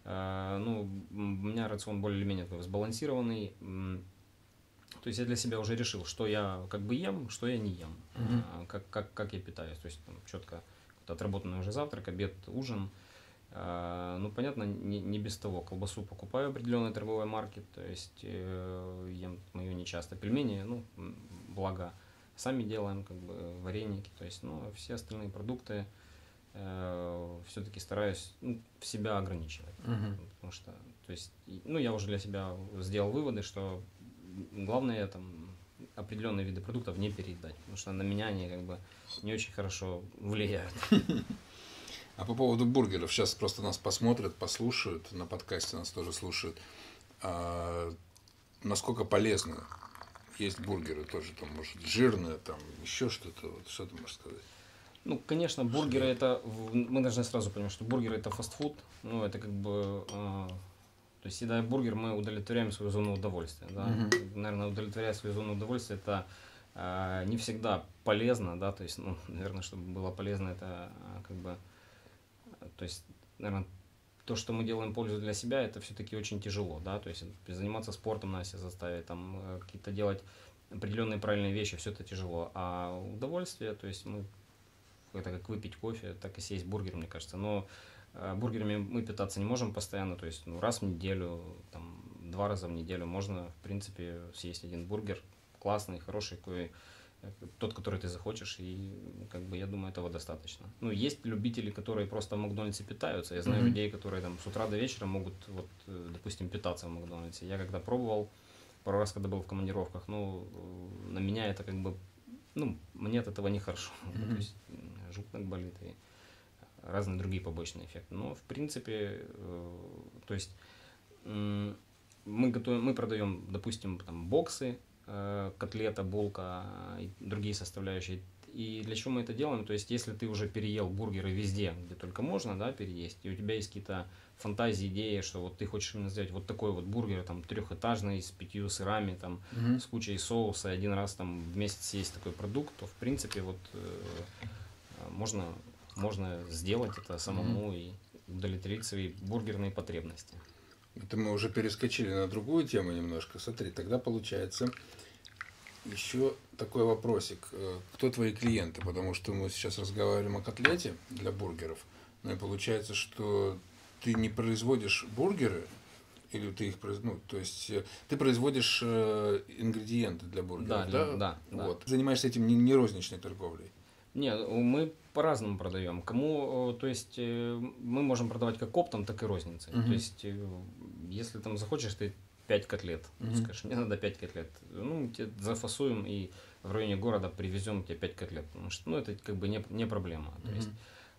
Ну, у меня рацион более или менее такой сбалансированный. То есть я для себя уже решил, что я как бы ем, что я не ем, как я питаюсь. То есть там четко отработанный уже завтрак, обед, ужин. Ну, понятно, не без того. Колбасу покупаю определенной торговой марки, то есть ем мою нечасто. Пельмени, ну, благо, сами делаем, как бы, вареники, то есть, ну, все остальные продукты все-таки стараюсь, ну, себя ограничивать. Потому что, то есть, ну, я уже для себя сделал выводы, что главное там определенные виды продуктов не переедать, потому что на меня они как бы не очень хорошо влияют. А по поводу бургеров, сейчас просто нас посмотрят, послушают, на подкасте нас тоже слушают. насколько полезны есть бургеры тоже, там, может, жирное, там, еще что-то, вот, что ты можешь сказать? Ну, конечно, бургеры это, мы должны сразу понимать, что бургеры это фастфуд, ну, это как бы, то есть, съедая бургер, мы удовлетворяем свою зону удовольствия, да, наверное, удовлетворять свою зону удовольствия, это не всегда полезно, да, то есть, ну, наверное, чтобы было полезно, это как бы, то есть, наверное, то, что мы делаем пользу для себя, это все-таки очень тяжело, да, то есть заниматься спортом надо себя заставить, там какие-то делать определенные правильные вещи, все это тяжело, а удовольствие, то есть мы, это как выпить кофе, так и съесть бургер, мне кажется, но бургерами мы питаться не можем постоянно, то есть ну, раз в неделю, там, 2 раза в неделю можно, в принципе, съесть один бургер, классный, хороший, тот, который ты захочешь, и как бы я думаю, этого достаточно. Ну, есть любители, которые просто в Макдональдсе питаются. Я знаю людей, которые там с утра до вечера могут, вот, допустим, питаться в Макдональдсе. Я когда пробовал, пару раз, когда был в командировках, ну, на меня это как бы, ну, мне от этого нехорошо. То есть желудок болит и разные другие побочные эффекты. Но, в принципе, то есть мы продаем, допустим, там, боксы, котлета, булка и другие составляющие. И для чего мы это делаем? То есть, если ты уже переел бургеры везде, где только можно, да, переесть, и у тебя есть какие-то фантазии, идеи, что вот ты хочешь именно сделать вот такой вот бургер, там, 3-этажный, с 5 сырами, там, с кучей соуса, один раз там в месяц съесть такой продукт, то, в принципе, вот можно сделать это самому и удовлетворить свои бургерные потребности. Это мы уже перескочили на другую тему немножко. Смотри, тогда получается еще такой вопросик. Кто твои клиенты? Потому что мы сейчас разговариваем о котлете для бургеров. Но и получается, что ты не производишь бургеры, или ты их ну, то есть ты производишь ингредиенты для бургеров, да? Да. Вот. Занимаешься этим не розничной торговлей. Нет, мы по-разному продаем. Кому, то есть мы можем продавать как оптом, так и розницей. То есть если там захочешь ты 5 котлет, скажешь, мне надо 5 котлет, ну, мы тебе зафасуем и в районе города привезем тебе 5 котлет, потому что, ну, это как бы не проблема. То есть,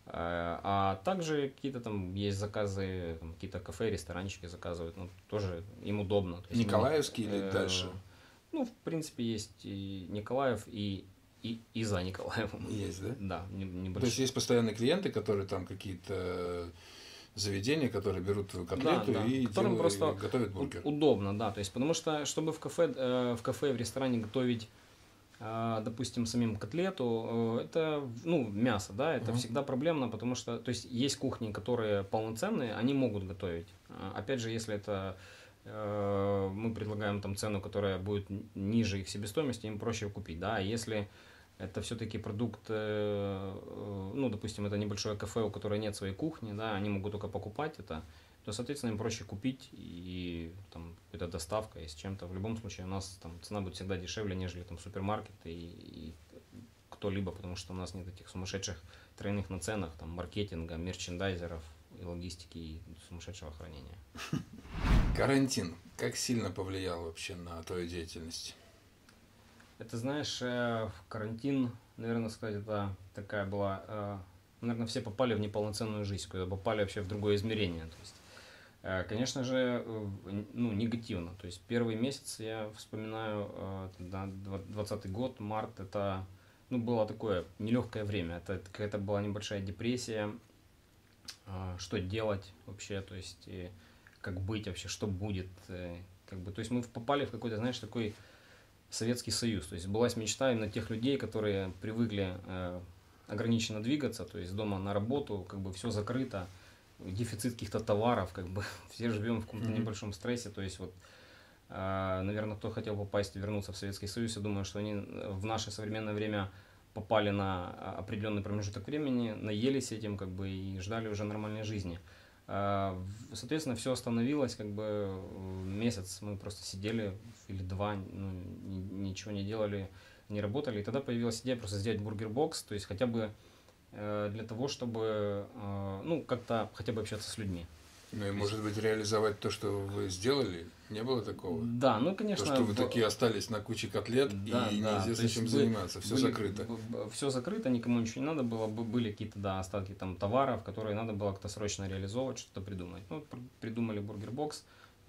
а также какие-то там есть заказы, там, какие-то кафе, ресторанчики заказывают, ну, тоже им удобно. То есть, Николаевский или дальше? Ну, в принципе, есть и Николаев, и за Николаевым. Есть, да? Да, небольшой. То есть есть постоянные клиенты, которые там какие-то заведения, которые берут твою котлету и просто готовят бургер. Удобно, да. То есть, потому что, чтобы в кафе, в ресторане готовить, допустим, самим котлету, это, ну, мясо, да, это всегда проблемно, потому что, то есть, есть кухни, которые полноценные, они могут готовить. Опять же, если это мы предлагаем там цену, которая будет ниже их себестоимости, им проще купить, да, а если это все-таки продукт, ну, допустим, это небольшое кафе, у которого нет своей кухни, да, они могут только покупать это, то, соответственно, им проще купить и там это доставка и с чем-то. В любом случае у нас там цена будет всегда дешевле, нежели там супермаркет и кто-либо, потому что у нас нет этих сумасшедших тройных наценок, там, маркетинга, мерчендайзеров и логистики и сумасшедшего хранения. Карантин как сильно повлиял вообще на твою деятельность? Это, знаешь, карантин, наверное, сказать, это такая была, наверное, все попали в неполноценную жизнь, когда попали вообще в другое измерение. То есть, конечно же, ну, негативно. То есть первый месяц, я вспоминаю, 2020 год, март, это, ну, было такое нелегкое время. Это какая-то была небольшая депрессия, что делать вообще, то есть, как быть вообще, что будет, как бы, то есть мы попали в какой-то, знаешь, такой Советский Союз. То есть сбылась мечта именно тех людей, которые привыкли ограниченно двигаться, то есть дома на работу, как бы все закрыто, дефицит каких-то товаров, как бы все живем в каком-то небольшом стрессе. То есть вот, наверное, кто хотел попасть, вернуться в Советский Союз, я думаю, что они в наше современное время попали на определенный промежуток времени, наелись этим, как бы, и ждали уже нормальной жизни. Соответственно, все остановилось, как бы месяц мы просто сидели или 2, ну, ничего не делали, не работали. И тогда появилась идея просто сделать бургер-бокс, то есть хотя бы для того, чтобы, ну, как-то хотя бы общаться с людьми. Ну и, может быть, реализовать то, что вы сделали, не было такого? Да, ну, конечно. То, что вы такие остались на куче котлет, да, и да, неизвестно, чем заниматься, все закрыто. Все закрыто, никому ничего не надо было, были какие-то, да, остатки там товаров, которые надо было как-то срочно реализовывать, что-то придумать. Ну, придумали бургер-бокс,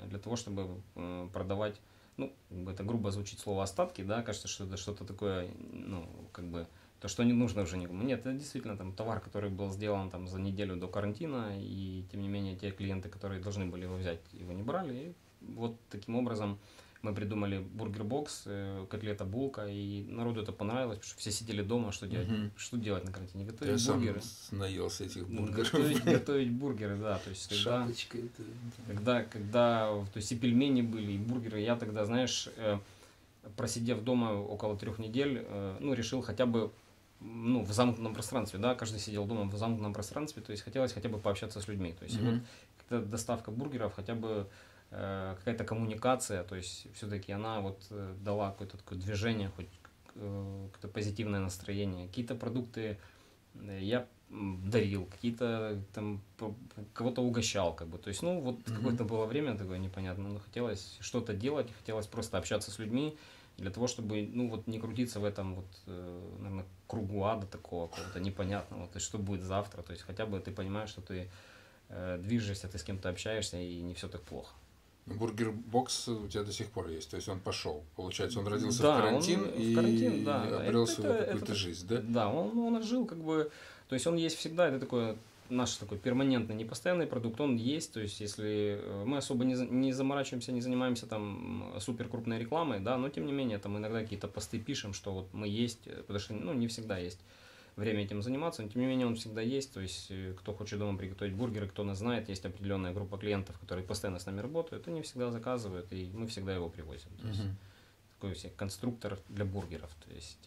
для того, чтобы продавать, ну, это грубо звучит слово остатки, да, кажется, что это что-то такое, ну, как бы, то, что не нужно уже никому. Нет, это действительно там товар, который был сделан там за неделю до карантина, и тем не менее те клиенты, которые должны были его взять, его не брали. И вот таким образом мы придумали бургер-бокс, котлета, булка, и народу это понравилось, потому что все сидели дома, что делать? Что делать на карантине? Готовить Я бургеры. сам наелся этих бургеров. Готовить бургеры, да. То есть Шапочка когда, то есть и пельмени были, и бургеры, я тогда, знаешь, просидев дома около 3 недель, ну, решил хотя бы, ну, в замкнутом пространстве, да, каждый сидел дома в замкнутом пространстве, то есть хотелось хотя бы пообщаться с людьми. То есть вот эта доставка бургеров, хотя бы какая-то коммуникация, то есть все-таки она вот дала какое-то такое движение, хоть какое-то позитивное настроение. Какие-то продукты я дарил, какие-то там кого-то угощал, как бы. То есть, ну, вот какое-то было время такое непонятное, но хотелось что-то делать, хотелось просто общаться с людьми для того, чтобы, ну, вот не крутиться в этом вот, наверное, кругу ада такого какого-то непонятного, то есть, что будет завтра, то есть, хотя бы ты понимаешь, что ты движешься, ты с кем-то общаешься, и не все так плохо. Бургер-бокс у тебя до сих пор есть, то есть он пошел. Получается, он родился Да, в карантин и обрел свою какую-то жизнь, да? Да, он жил как бы, то есть он есть всегда, это такой наш такой перманентный, непостоянный продукт, он есть, то есть если мы особо не заморачиваемся, не занимаемся там супер крупной рекламой, да, но тем не менее там иногда какие-то посты пишем, что вот мы есть, потому что, ну, не всегда есть время этим заниматься, но тем не менее он всегда есть, то есть кто хочет дома приготовить бургеры, кто нас знает, есть определенная группа клиентов, которые постоянно с нами работают, они всегда заказывают, и мы всегда его привозим. То есть, такой себе конструктор для бургеров. То есть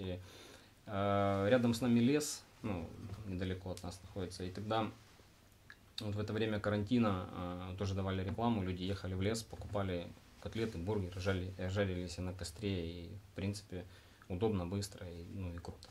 рядом с нами лес, ну, недалеко от нас находится, и тогда вот в это время карантина тоже давали рекламу, люди ехали в лес, покупали котлеты, бургеры, жарились на костре, и в принципе удобно, быстро, и, ну, и круто.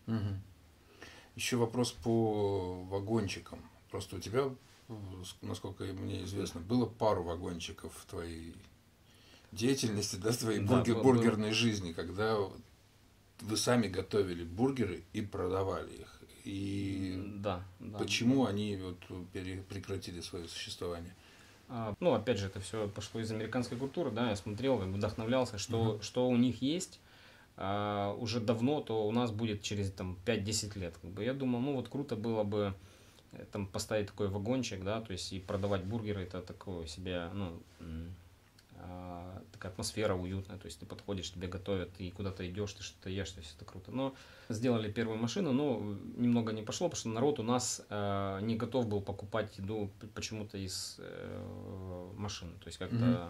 Еще вопрос по вагончикам. Просто у тебя, насколько мне известно, было пару вагончиков в твоей деятельности, да, в твоей бургерной жизни, когда вы сами готовили бургеры и продавали их. И почему они вот прекратили свое существование? Ну, опять же, это все пошло из американской культуры, да, я смотрел, как бы вдохновлялся, что у них есть уже давно, то у нас будет через там 5-10 лет. Как бы. Я думал, ну вот круто было бы там поставить такой вагончик, да, то есть и продавать бургеры, это такое себе, ну, такая атмосфера уютная, то есть ты подходишь, тебе готовят, и куда-то идешь, ты что-то ешь, то есть это круто. Но сделали первую машину, но немного не пошло, потому что народ у нас не готов был покупать еду почему-то из машин, то есть как-то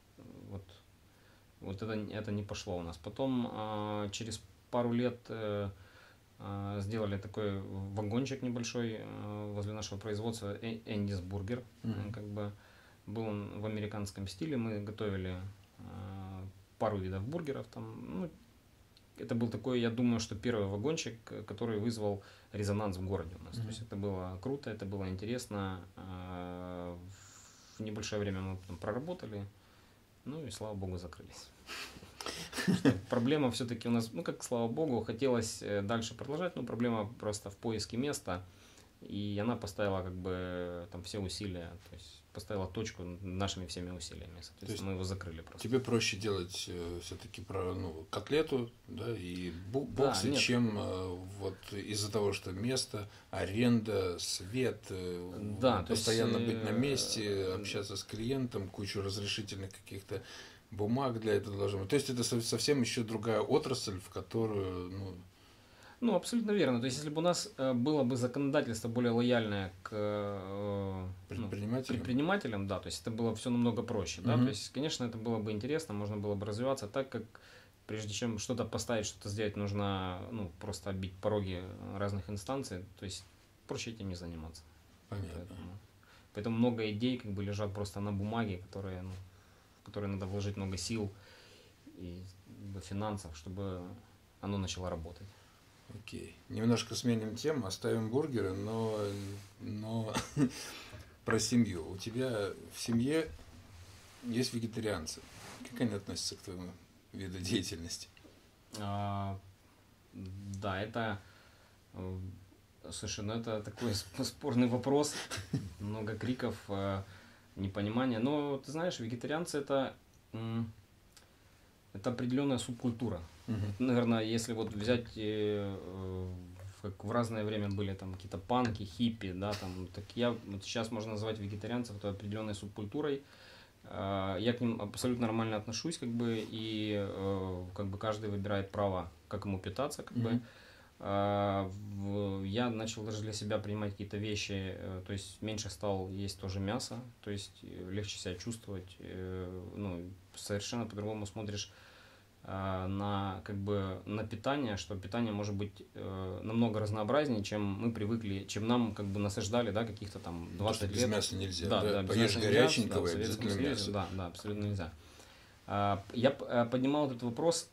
вот это не пошло у нас. Потом через пару лет сделали такой вагончик небольшой возле нашего производства, Энdy's Burger, как бы. Был он в американском стиле, мы готовили пару видов бургеров там. Ну, это был такой, я думаю, что первый вагончик, который вызвал резонанс в городе у нас. То есть это было круто, это было интересно. В небольшое время мы потом проработали, ну и слава богу закрылись. Проблема все-таки у нас, ну как слава богу, хотелось дальше продолжать, но проблема просто в поиске места. И она поставила как бы там все усилия, то есть поставила точку нашими всеми усилиями. Соответственно, мы его закрыли просто. Тебе проще делать все-таки котлету, да, и боксы, чем вот из-за того, что место, аренда, свет, постоянно быть на месте, общаться с клиентом, кучу разрешительных каких-то бумаг для этого должно быть. То есть это совсем еще другая отрасль, в которую, Ну, абсолютно верно. То есть, если бы у нас было бы законодательство более лояльное к предпринимателям, да, то есть это было все намного проще, да, то есть, конечно, это было бы интересно, можно было бы развиваться, так как прежде чем что-то поставить, что-то сделать, нужно, ну, просто оббить пороги разных инстанций, то есть проще этим не заниматься. Понятно. Поэтому много идей как бы лежат просто на бумаге, в которые надо вложить много сил и финансов, чтобы оно начало работать. Окей. Немножко сменим тему, оставим бургеры, но про семью. У тебя в семье есть вегетарианцы. Как они относятся к твоему виду деятельности? Да, это... Слушай, ну это такой спорный вопрос. Много криков. непонимание. Но ты знаешь, вегетарианцы это определенная субкультура. Наверное, если вот взять, как в разное время были там какие-то панки, хиппи, да, там, так вот сейчас можно назвать вегетарианцев это определенной субкультурой. Я к ним абсолютно нормально отношусь, как бы, и как бы каждый выбирает право, как ему питаться, как бы. Я начал даже для себя принимать какие-то вещи, то есть меньше стал есть тоже мясо, то есть легче себя чувствовать, ну, совершенно по-другому смотришь на, как бы, на питание, что питание может быть намного разнообразнее, чем мы привыкли, чем нам как бы насаждали, да, каких-то там 20 лет. Без мяса нельзя, да, без поешь мяса горяченького, нельзя, обязательно мясо. Да, абсолютно нельзя. Я поднимал этот вопрос,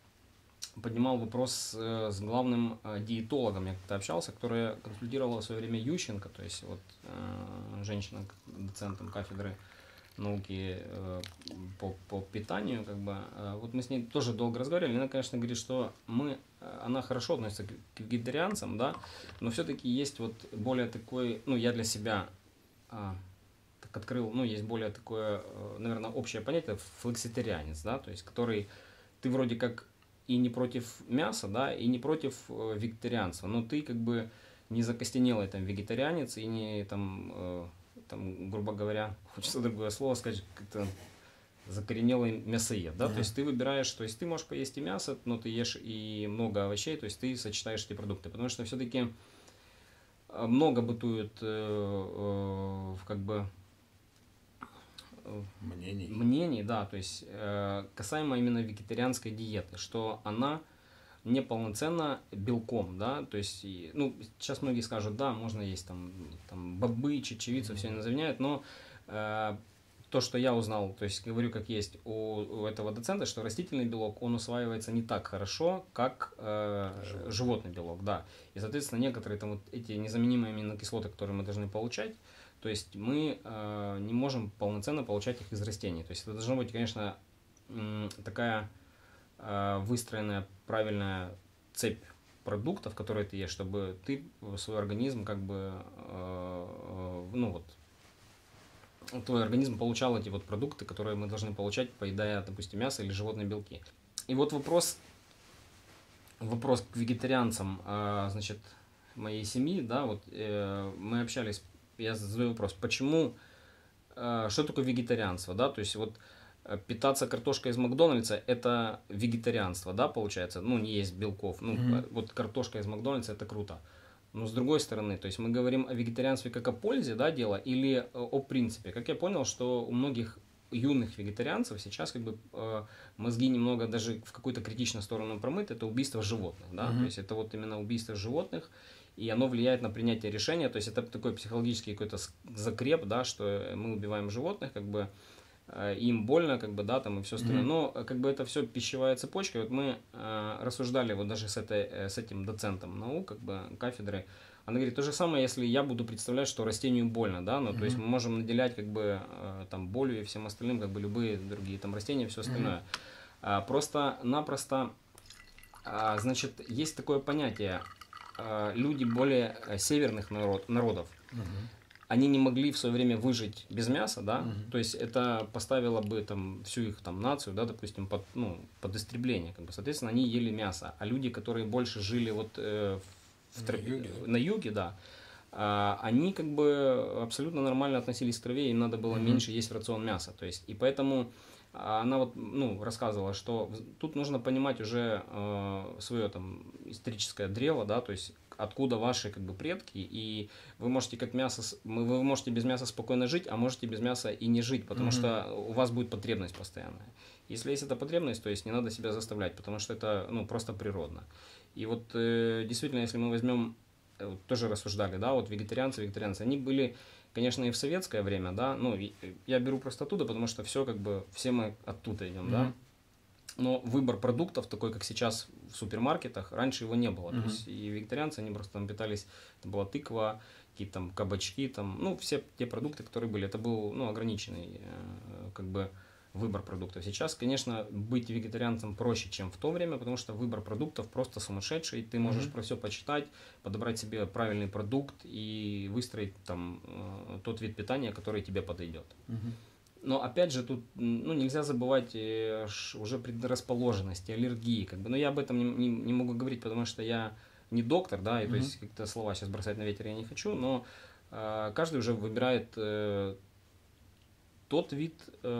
с главным диетологом, я как-то общался, которая консультировала в свое время Ющенко, то есть вот женщина, доцентом кафедры науки по питанию, как бы. Вот мы с ней тоже долго разговаривали, она, конечно, говорит, что она хорошо относится к вегетарианцам, да, но все-таки есть вот более такой, ну, я для себя так открыл, ну, есть более такое, наверное, общее понятие, флекситарианец, да, то есть, который ты вроде как и не против мяса, да, и не против вегетарианства, но ты как бы не закостенелый там вегетарианец и не там, грубо говоря, хочется другое слово сказать, как-то закоренелый мясоед, да, то есть ты выбираешь, то есть ты можешь поесть и мясо, но ты ешь и много овощей, то есть ты сочетаешь эти продукты, потому что все-таки много бытует как бы мнений, да, то есть касаемо именно вегетарианской диеты, что она неполноценна белком, да, то есть, ну, сейчас многие скажут, да, можно есть там бобы, чечевицу, все они заменяют, но то, что я узнал, то есть говорю как есть у этого доцента, что растительный белок, он усваивается не так хорошо, как животный белок, да, и, соответственно, некоторые там вот эти незаменимые аминокислоты, которые мы должны получать, то есть мы не можем полноценно получать их из растений, то есть это должна быть, конечно, такая выстроенная правильная цепь продуктов, которые ты ешь, чтобы ты свой организм как бы, ну вот, твой организм получал эти вот продукты, которые мы должны получать, поедая, допустим, мясо или животные белки. И вот вопрос к вегетарианцам, значит, моей семьи, да, вот мы общались, я задаю вопрос, почему, что такое вегетарианство, да, то есть вот питаться картошкой из Макдональдса это вегетарианство, да, получается, ну, не есть белков, ну, вот картошка из Макдональдса это круто. Но с другой стороны, то есть мы говорим о вегетарианстве как о пользе, да, дело, или о принципе. Как я понял, что у многих юных вегетарианцев сейчас как бы мозги немного даже в какую-то критичную сторону промыты, это убийство животных, да, то есть это вот именно убийство животных, и оно влияет на принятие решения, то есть это такой психологический какой-то закреп, да, что мы убиваем животных, как бы, им больно, как бы, да, там и все остальное. Но как бы это все пищевая цепочка. Вот мы рассуждали вот даже с этим доцентом наук, как бы, кафедры. Она говорит, то же самое, если я буду представлять, что растению больно, да, ну, то есть мы можем наделять, как бы, там, болью и всем остальным, как бы, любые другие там растения и все остальное. Просто-напросто, значит, есть такое понятие, люди более северных народов, они не могли в свое время выжить без мяса, да, то есть это поставило бы там всю их там нацию, да, допустим, под истребление, как бы, соответственно, они ели мясо, а люди, которые больше жили вот на юге, да, они как бы абсолютно нормально относились к траве, им надо было меньше есть в рацион мяса, то есть, и поэтому она вот, ну, рассказывала, что тут нужно понимать уже свое там историческое древо, да, то есть откуда ваши как бы предки, и вы можете как мясо, вы можете без мяса спокойно жить, а можете без мяса и не жить, потому что у вас будет потребность постоянная. Если есть эта потребность, то есть не надо себя заставлять, потому что это, ну, просто природно. И вот действительно, если мы возьмем, тоже рассуждали, да, вот вегетарианцы, они были, конечно, и в советское время, да, ну, я беру просто оттуда, потому что все как бы, все мы оттуда идем, да. Но выбор продуктов, такой как сейчас в супермаркетах, раньше его не было. То есть и вегетарианцы, они просто там питались, это была тыква, какие-то там кабачки, там, ну, все те продукты, которые были, это был, ну, ограниченный, как бы, выбор продуктов. Сейчас, конечно, быть вегетарианцем проще, чем в то время, потому что выбор продуктов просто сумасшедший. Ты можешь про все почитать, подобрать себе правильный продукт и выстроить там тот вид питания, который тебе подойдет. Но опять же тут нельзя забывать уже предрасположенности, аллергии. Как бы. Но я об этом не могу говорить, потому что я не доктор, да, и то есть как-то слова сейчас бросать на ветер я не хочу, но каждый уже выбирает тот вид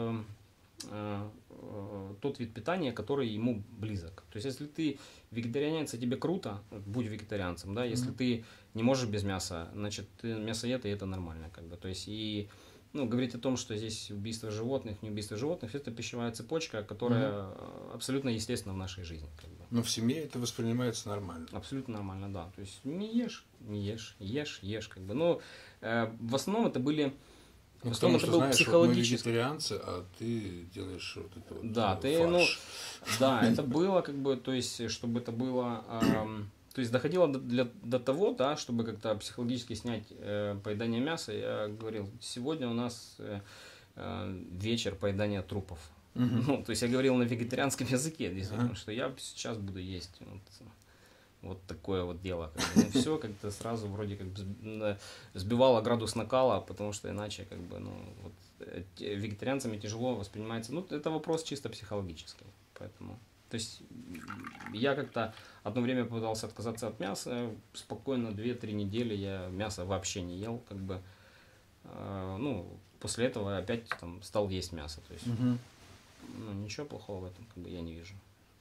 питания, который ему близок. То есть, если ты вегетарианец, и тебе круто, будь вегетарианцем, да, если ты не можешь без мяса, значит, ты мясоед, и это нормально, как бы, то есть, и, говорить о том, что здесь убийство животных, не убийство животных, это пищевая цепочка, которая абсолютно естественна в нашей жизни, как бы. Но в семье это воспринимается нормально. Абсолютно нормально, да, то есть, не ешь, ешь, как бы, но в основном это были... Потому что, знаешь, вот мы вегетарианцы, а ты делаешь вот это вот да, фарш. Да, это было как бы, то есть, чтобы это было, то есть, доходило до того, да, чтобы как-то психологически снять поедание мяса, я говорил, сегодня у нас вечер поедания трупов. То есть, я говорил на вегетарианском языке, действительно, что я сейчас буду есть вот такое вот дело. Все как-то сразу вроде как сбивало градус накала, потому что иначе как бы, вегетарианцами тяжело воспринимается. Это вопрос чисто психологический. Поэтому, то есть я как-то одно время пытался отказаться от мяса, спокойно 2-3 недели я мясо вообще не ел, как бы, после этого опять там стал есть мясо. То есть, ничего плохого в этом как бы я не вижу.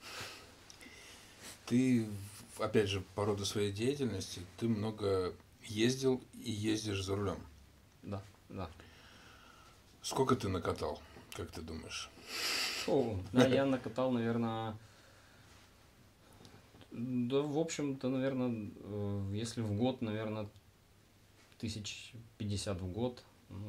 Ты, опять же, по роду своей деятельности, ты много ездил и ездишь за рулем. Да. Сколько ты накатал, как ты думаешь? Я накатал, наверное, да, в общем-то, наверное, если в год, наверное, 1050 в год,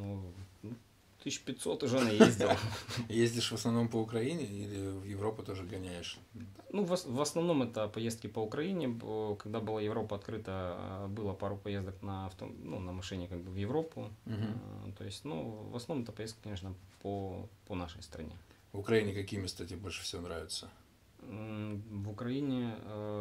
1500 уже наездил. Ездишь в основном по Украине или в Европу тоже гоняешь? В основном это поездки по Украине. Когда была Европа открыта, было пару поездок на машине как бы в Европу. То есть, в основном это поездки, конечно, по нашей стране. В Украине какие места тебе больше всего нравятся? В Украине,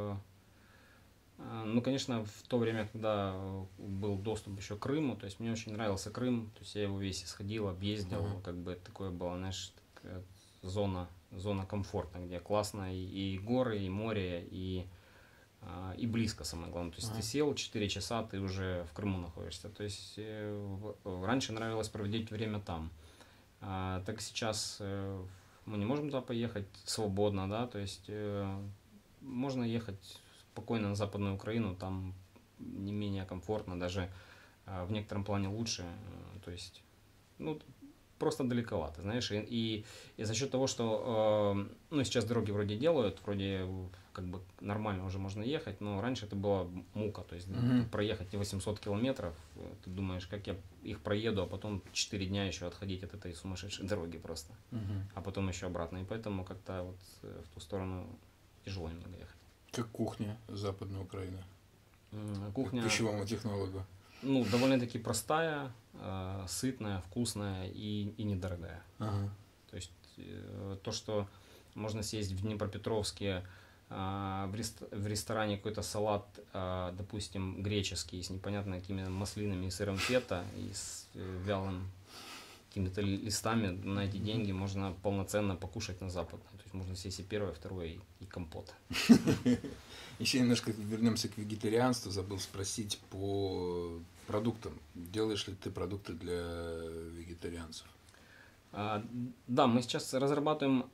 конечно, в то время, когда был доступ еще к Крыму, то есть мне очень нравился Крым, то есть я его весь исходил, объездил, как бы такое было, знаешь, зона комфорта, где классно и горы, и море, и близко, самое главное. То есть ты сел 4 часа, ты уже в Крыму находишься. То есть раньше нравилось проводить время там. Так сейчас мы не можем туда поехать свободно, да, то есть можно ехать спокойно на Западную Украину, там не менее комфортно, даже в некотором плане лучше, то есть, просто далековато, знаешь, и за счет того, что, сейчас дороги вроде делают, вроде как бы нормально уже можно ехать, но раньше это была мука, то есть проехать 800 километров, ты думаешь, как я их проеду, а потом 4 дня еще отходить от этой сумасшедшей дороги просто, а потом еще обратно, и поэтому как-то вот в ту сторону тяжело немного ехать. Как кухня Западной Украины? Кухня... Как пищевому технологу? Довольно-таки простая, сытная, вкусная и недорогая. То есть то, что можно съесть в Днепропетровске в ресторане какой-то салат, допустим, греческий, с непонятно какими маслинами и сыром фета, и с вялым какими-то листами, на эти деньги можно полноценно покушать на Запад. То есть можно съесть и первое, второе, и компот. Еще немножко вернемся к вегетарианству. Забыл спросить по продуктам. Делаешь ли ты продукты для вегетарианцев? Да, мы сейчас разрабатываем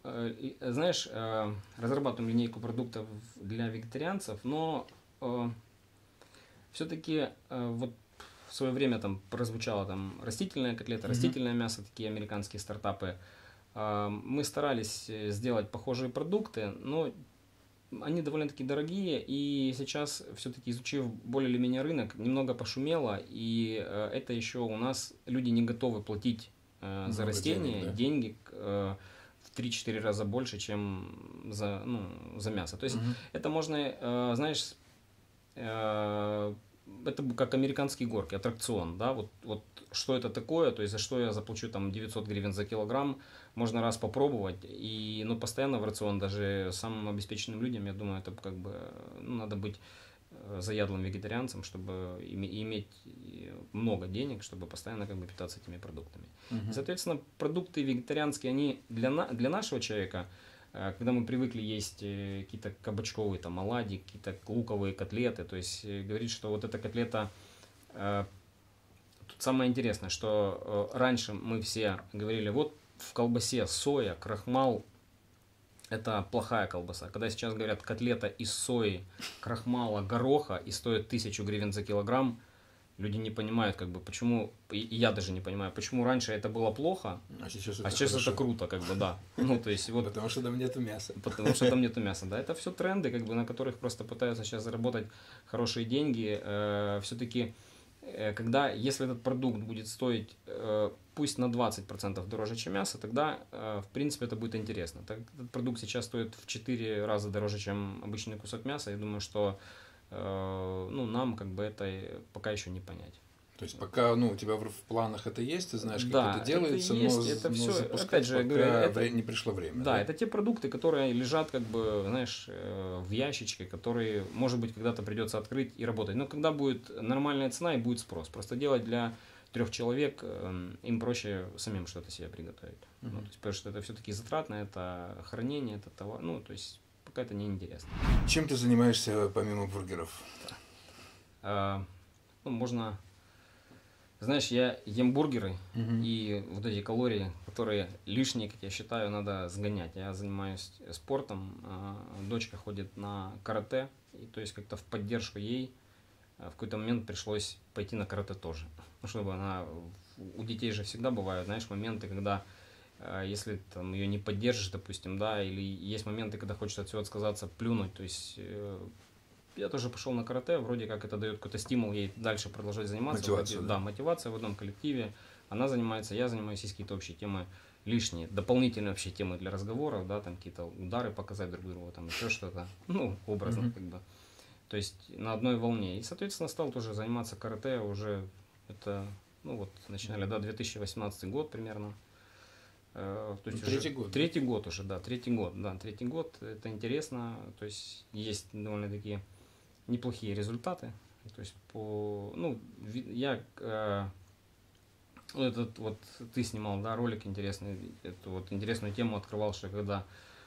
линейку продуктов для вегетарианцев, но все-таки вот в свое время там прозвучало там растительная котлета, растительное мясо, такие американские стартапы. Мы старались сделать похожие продукты, но они довольно-таки дорогие, и сейчас, все-таки изучив более или менее рынок, немного пошумело, и это еще у нас люди не готовы платить за растения деньги в 3-4 раза больше, чем за мясо. То есть это можно, знаешь, это как американские горки, аттракцион, да, вот что это такое, то есть за что я заплачу там 900 гривен за килограмм, можно раз попробовать, и, ну, постоянно в рацион даже самым обеспеченным людям, я думаю, это как бы, ну, надо быть заядлым вегетарианцем, чтобы иметь много денег, чтобы постоянно как бы питаться этими продуктами. И, соответственно, продукты вегетарианские, они для нашего человека, когда мы привыкли есть какие-то кабачковые там оладьи, какие-то луковые котлеты, то есть говорит, что вот эта котлета, тут самое интересное, что раньше мы все говорили, вот в колбасе соя, крахмал, это плохая колбаса. Когда сейчас говорят котлета из сои, крахмала, гороха и стоит 1000 гривен за килограмм, люди не понимают, как бы, почему, и я даже не понимаю, почему раньше это было плохо, а сейчас это круто, как бы, да. Ну, то есть, вот, потому что там нету мяса. Потому что там нету мяса, да. Это все тренды, как бы, на которых просто пытаются сейчас заработать хорошие деньги. Все-таки, если этот продукт будет стоить, пусть на 20% дороже, чем мясо, тогда, в принципе, это будет интересно. Этот продукт сейчас стоит в 4 раза дороже, чем обычный кусок мяса. Я думаю, что ну, нам как бы это пока еще не понять. То есть пока, ну, у тебя в планах это есть, ты знаешь, как да, это делается, это есть, это все, запускать опять же, пока не пришло время. Да, это те продукты, которые лежат, как бы, знаешь, в ящичке, которые, может быть, когда-то придется открыть и работать. Но когда будет нормальная цена и будет спрос. Просто делать для 3 человек им проще самим что-то себе приготовить. Ну, то есть, потому что это все-таки затратно, это хранение, это товар, ну, то есть пока это неинтересно. Чем ты занимаешься помимо бургеров? Ну, можно... Знаешь, я ем бургеры, и вот эти калории, которые лишние, как я считаю, надо сгонять. Я занимаюсь спортом, дочка ходит на карате, и то есть как-то в поддержку ей в какой-то момент пришлось пойти на карате тоже. Ну, чтобы она... У детей же всегда бывают, знаешь, моменты, когда если там ее не поддержишь, допустим, да, или есть моменты, когда хочется от всего отказаться, плюнуть, то есть... Я тоже пошел на карате, вроде как это дает какой-то стимул ей дальше продолжать заниматься. Мотивация, да, мотивация в одном коллективе. Она занимается, я занимаюсь, есть какие-то общие темы лишние, дополнительные вообще темы для разговоров, да, там какие-то удары показать друг другу, там еще что-то, ну, образно как бы. То есть на одной волне. И, соответственно, стал тоже заниматься карате уже, это, ну вот, начинали, да, 2018 год примерно. То есть третий год. Третий год уже, да, третий год, это интересно, то есть есть довольно такие неплохие результаты. То есть ну, я этот вот ты снимал, да, ролик интересный, эту вот интересную тему открывал, что когда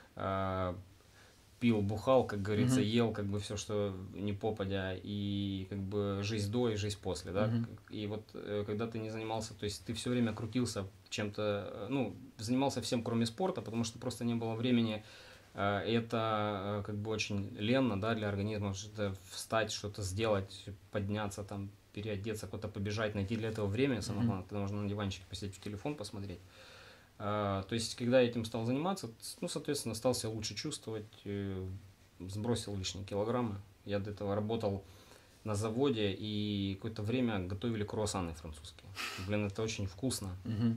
пил, бухал, как говорится, ел как бы все, что не попадя, и как бы жизнь до и жизнь после, да, и вот когда ты не занимался, то есть ты все время крутился чем-то, ну, занимался всем, кроме спорта, потому что просто не было времени. Это как бы очень ленно, да, для организма, что-то встать, что-то сделать, подняться, там, переодеться, куда-то побежать, найти для этого время, самое главное, тогда можно на диванчике посидеть, в телефон посмотреть. То есть, когда я этим стал заниматься, ну, соответственно, стал себя лучше чувствовать, сбросил лишние килограммы. Я до этого работал на заводе, и какое-то время готовили круассаны французские. Блин, это очень вкусно.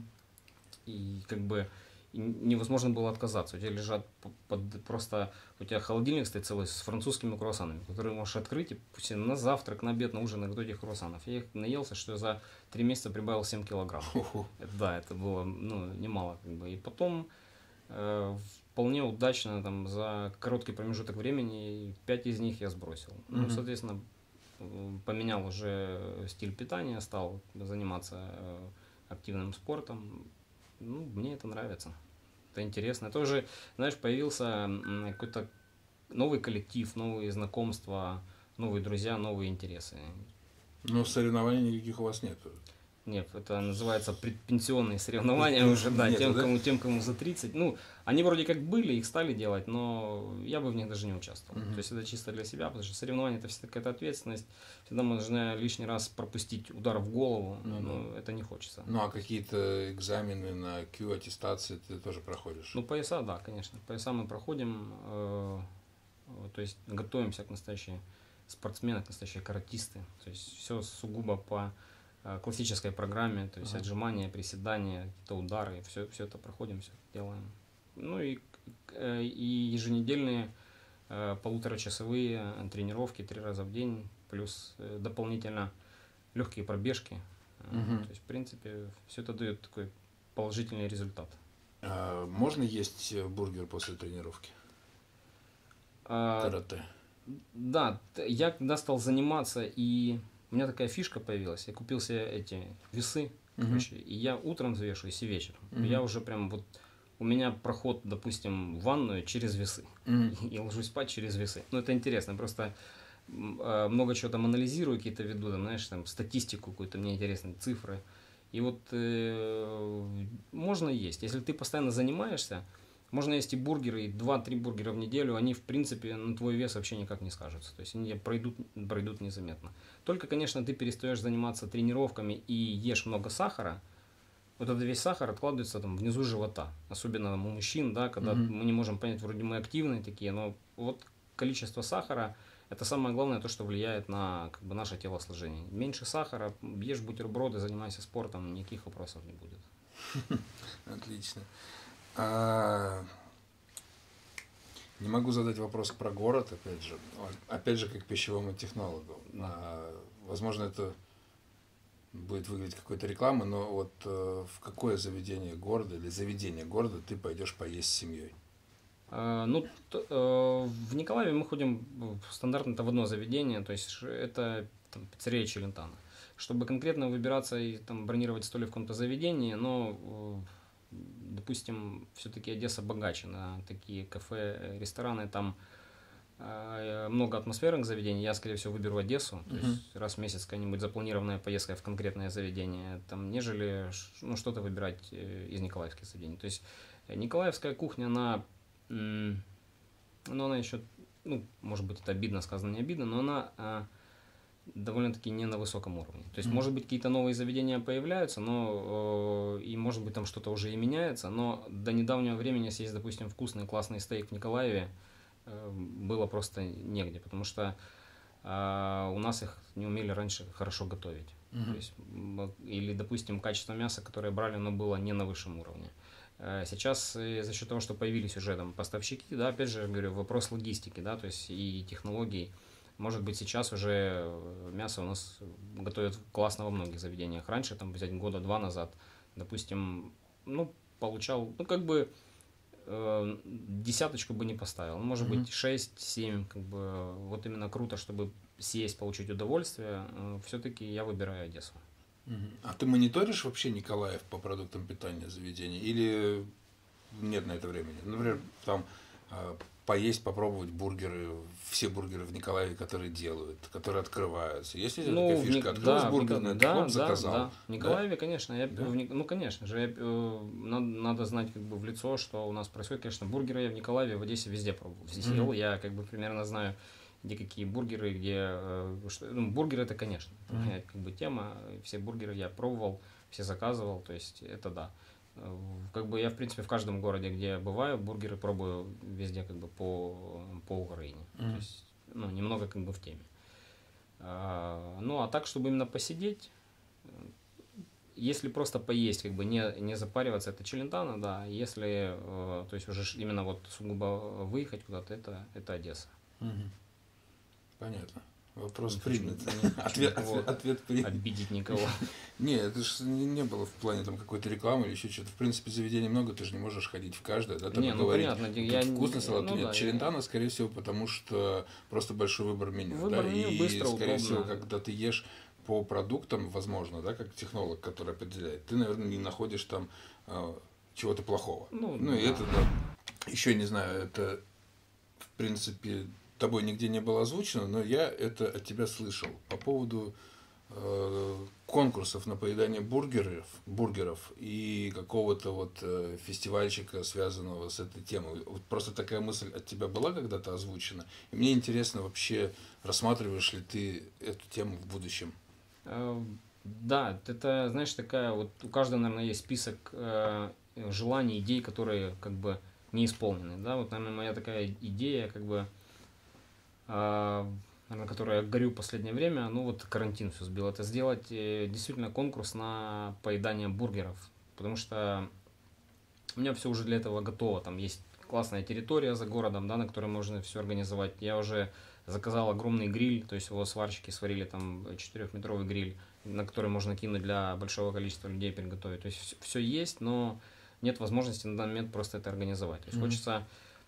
И как бы невозможно было отказаться. У тебя лежат просто... У тебя холодильник стоит целый с французскими круассанами, которые можешь открыть и пусть на завтрак, на обед, на ужин наготовить этих круассанов. Я их наелся, что я за 3 месяца прибавил 7 килограмм. Да, это было, ну, немало. Как бы. И потом вполне удачно там, за короткий промежуток времени 5 из них я сбросил. Ну, соответственно, поменял уже стиль питания, стал заниматься активным спортом. Ну, мне это нравится. Это интересно. Это уже, знаешь, появился какой-то новый коллектив, новые знакомства, новые друзья, новые интересы. Но соревнований никаких у вас нет. Нет, это называется предпенсионные соревнования уже, да, тем, кому за 30. Ну, они вроде как были, их стали делать, но я бы в них даже не участвовал. То есть это чисто для себя, потому что соревнования это всегда какая-то ответственность. Всегда можно лишний раз пропустить удар в голову, но это не хочется. Ну, а какие-то экзамены на Q, аттестации ты тоже проходишь? Ну, пояса, да, конечно. Пояса мы проходим, то есть готовимся к настоящим спортсменам, к настоящие каратисты. То есть все сугубо по классической программе, то есть отжимания, приседания, какие-то удары, все это проходим, все это делаем. Ну и еженедельные 1,5-часовые тренировки 3 раза в день, плюс дополнительно легкие пробежки. То есть, в принципе, все это дает такой положительный результат. Можно есть бургер после тренировки? А, Карате. да, я когда стал заниматься, и у меня такая фишка появилась, я купил себе эти весы, короче, и я утром взвешиваюсь и вечером. Я уже прям вот, у меня проход, допустим, в ванную через весы. Я ложусь спать через весы. Ну, это интересно, просто много чего там анализирую, какие-то веду, там, знаешь, там статистику какую-то, мне интересны цифры. И вот можно есть, если ты постоянно занимаешься, можно есть и бургеры, и 2-3 бургера в неделю, они, в принципе, на твой вес вообще никак не скажутся. То есть они пройдут незаметно. Только, конечно, ты перестаешь заниматься тренировками и ешь много сахара, вот этот весь сахар откладывается там внизу живота. Особенно у мужчин, да, когда мы не можем понять, вроде мы активные такие, но вот количество сахара, это самое главное, то, что влияет на как бы, наше телосложение. Меньше сахара, ешь бутерброды, занимайся спортом, никаких вопросов не будет. Отлично. Не могу задать вопрос про город, опять же. Опять же, как пищевому технологу. Возможно, это будет выглядеть какой-то рекламой, но вот в какое заведение города или заведение города ты пойдешь поесть с семьей? В Николаеве мы ходим стандартно в одно заведение, то есть это там, пиццерия Челентано. Чтобы конкретно выбираться и там, бронировать столик в каком-то заведении, но, допустим, все-таки Одесса богаче на такие кафе, рестораны, там много атмосферных заведений. Я, скорее всего, выберу Одессу, то есть раз в месяц какая-нибудь запланированная поездка в конкретное заведение, там, нежели что-то выбирать из николаевских заведений. То есть николаевская кухня, она еще, может быть, это обидно сказано, не обидно, но она довольно-таки не на высоком уровне. То есть, может быть, какие-то новые заведения появляются, но и, может быть, там что-то уже и меняется, но до недавнего времени съесть, допустим, вкусный, классный стейк в Николаеве было просто негде, потому что у нас их не умели раньше хорошо готовить. То есть, или, допустим, качество мяса, которое брали, оно было не на высшем уровне. Сейчас за счет того, что появились уже там поставщики, да, опять же, говорю, вопрос логистики, да, то есть и технологий. Может быть, сейчас уже мясо у нас готовят классно во многих заведениях. Раньше, там, взять года 2 назад, допустим, получал, десяточку бы не поставил. Может быть, 6-7, вот именно круто, чтобы съесть, получить удовольствие. Все-таки я выбираю Одессу. А ты мониторишь вообще Николаев по продуктам питания заведения? Или нет на это времени? Например, там поесть, попробовать бургеры, все бургеры в Николаеве, которые делают, которые открываются. Есть ли такая фишка? Открылась бургерная, заказал. Да. В Николаеве, конечно. Конечно же, надо знать в лицо, что у нас происходит. Конечно, бургеры я в Николаеве, в Одессе везде пробовал. Здесь ел, я примерно знаю, где какие бургеры, бургеры это, конечно, тема, все бургеры я пробовал, все заказывал, то есть это да. Я, в принципе, в каждом городе, где я бываю, бургеры пробую везде по Украине. То есть, немного в теме. А так, чтобы именно посидеть, если просто поесть, не запариваться, это Челентано, да. Если, то есть уже именно вот сугубо выехать куда-то, это Одесса. Понятно. Вопрос принят. Ответ принят. Обидеть никого. Нет, это же не было в плане какой-то рекламы или еще что-то. В принципе, заведений много, ты же не можешь ходить в каждое, да, понятно. Вкусный салат нет. Челентано, скорее всего, потому что просто большой выбор меню. Меню быстро, скорее всего, когда ты ешь по продуктам, возможно, да, как технолог, который определяет, ты, наверное, не находишь там чего-то плохого. И это, да, еще не знаю, это, в принципе, тобой нигде не было озвучено, но я это от тебя слышал по поводу конкурсов на поедание бургеров и какого-то фестивальчика, связанного с этой темой. Вот просто такая мысль от тебя была когда-то озвучена. И мне интересно вообще, рассматриваешь ли ты эту тему в будущем? Да, это, знаешь, такая у каждого, наверное, есть список желаний, идей, которые не исполнены. Да? Вот, наверное, моя такая идея, на которой я горю в последнее время, карантин все сбил, это сделать действительно конкурс на поедание бургеров, потому что у меня все уже для этого готово, там есть классная территория за городом, да, на которой можно все организовать, я уже заказал огромный гриль, то есть его сварщики сварили там 4-метровый гриль, на который можно кинуть для большого количества людей приготовить. То есть все есть, но нет возможности на данный момент просто это организовать. То есть хочется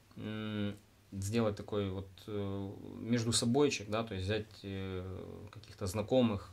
сделать такой вот между собойчик, да, то есть взять каких-то знакомых,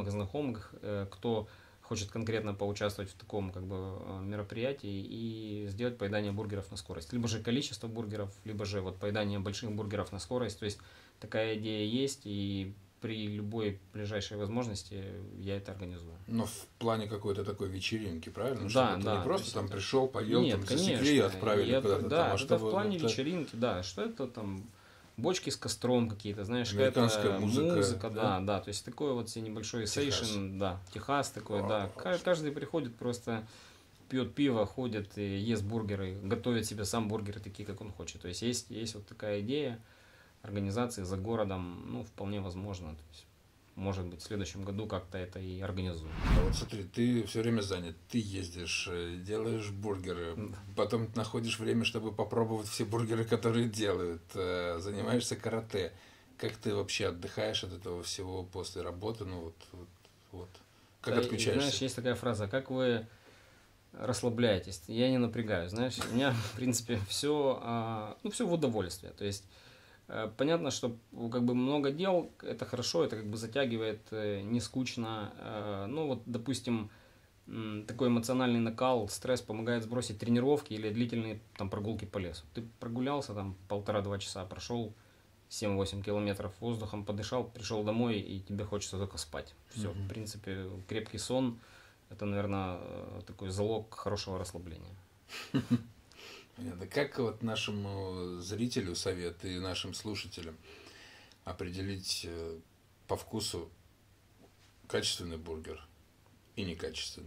кто хочет конкретно поучаствовать в таком как бы мероприятии и сделать поедание бургеров на скорость. Либо же количество бургеров, либо же вот поедание больших бургеров на скорость. То есть такая идея есть, и при любой ближайшей возможности я это организую. Но в плане какой-то такой вечеринки, правильно? Да, чтобы да. Не просто там это... пришел, поел, Нет, там конечно, засекли и отправили куда-то да, там. А это чтобы в плане вечеринки, да, что это там бочки с костром какие-то, знаешь, американская музыка, да, то есть такой вот себе небольшой сейшн, да, Техас такой, да, каждый приходит просто пьет пиво, ходит и ест бургеры, готовит себе сам бургеры такие, как он хочет, то есть есть вот такая идея организации за городом, ну, вполне возможно, то есть, может быть, в следующем году как-то это и организуем. А вот смотри, ты все время занят, ты ездишь, делаешь бургеры, потом находишь время, чтобы попробовать все бургеры, которые делают, занимаешься карате. Как ты вообще отдыхаешь от этого всего после работы? Ну вот. Как Да, отключаешься? Знаешь, есть такая фраза, как вы расслабляетесь? Я не напрягаюсь, знаешь, у меня, в принципе, все в удовольствие, то есть понятно, что как бы много дел, это хорошо, это как бы затягивает, не скучно. Ну вот, допустим, такой эмоциональный накал, стресс помогает сбросить тренировки или длительные там прогулки по лесу. Ты прогулялся там 1,5-2 часа, прошел 7-8 километров воздухом, подышал, пришел домой, и тебе хочется только спать. Все, в принципе, крепкий сон – это, наверное, такой залог хорошего расслабления. Понятно. Как вот нашему зрителю совет и нашим слушателям определить по вкусу качественный бургер и некачественный?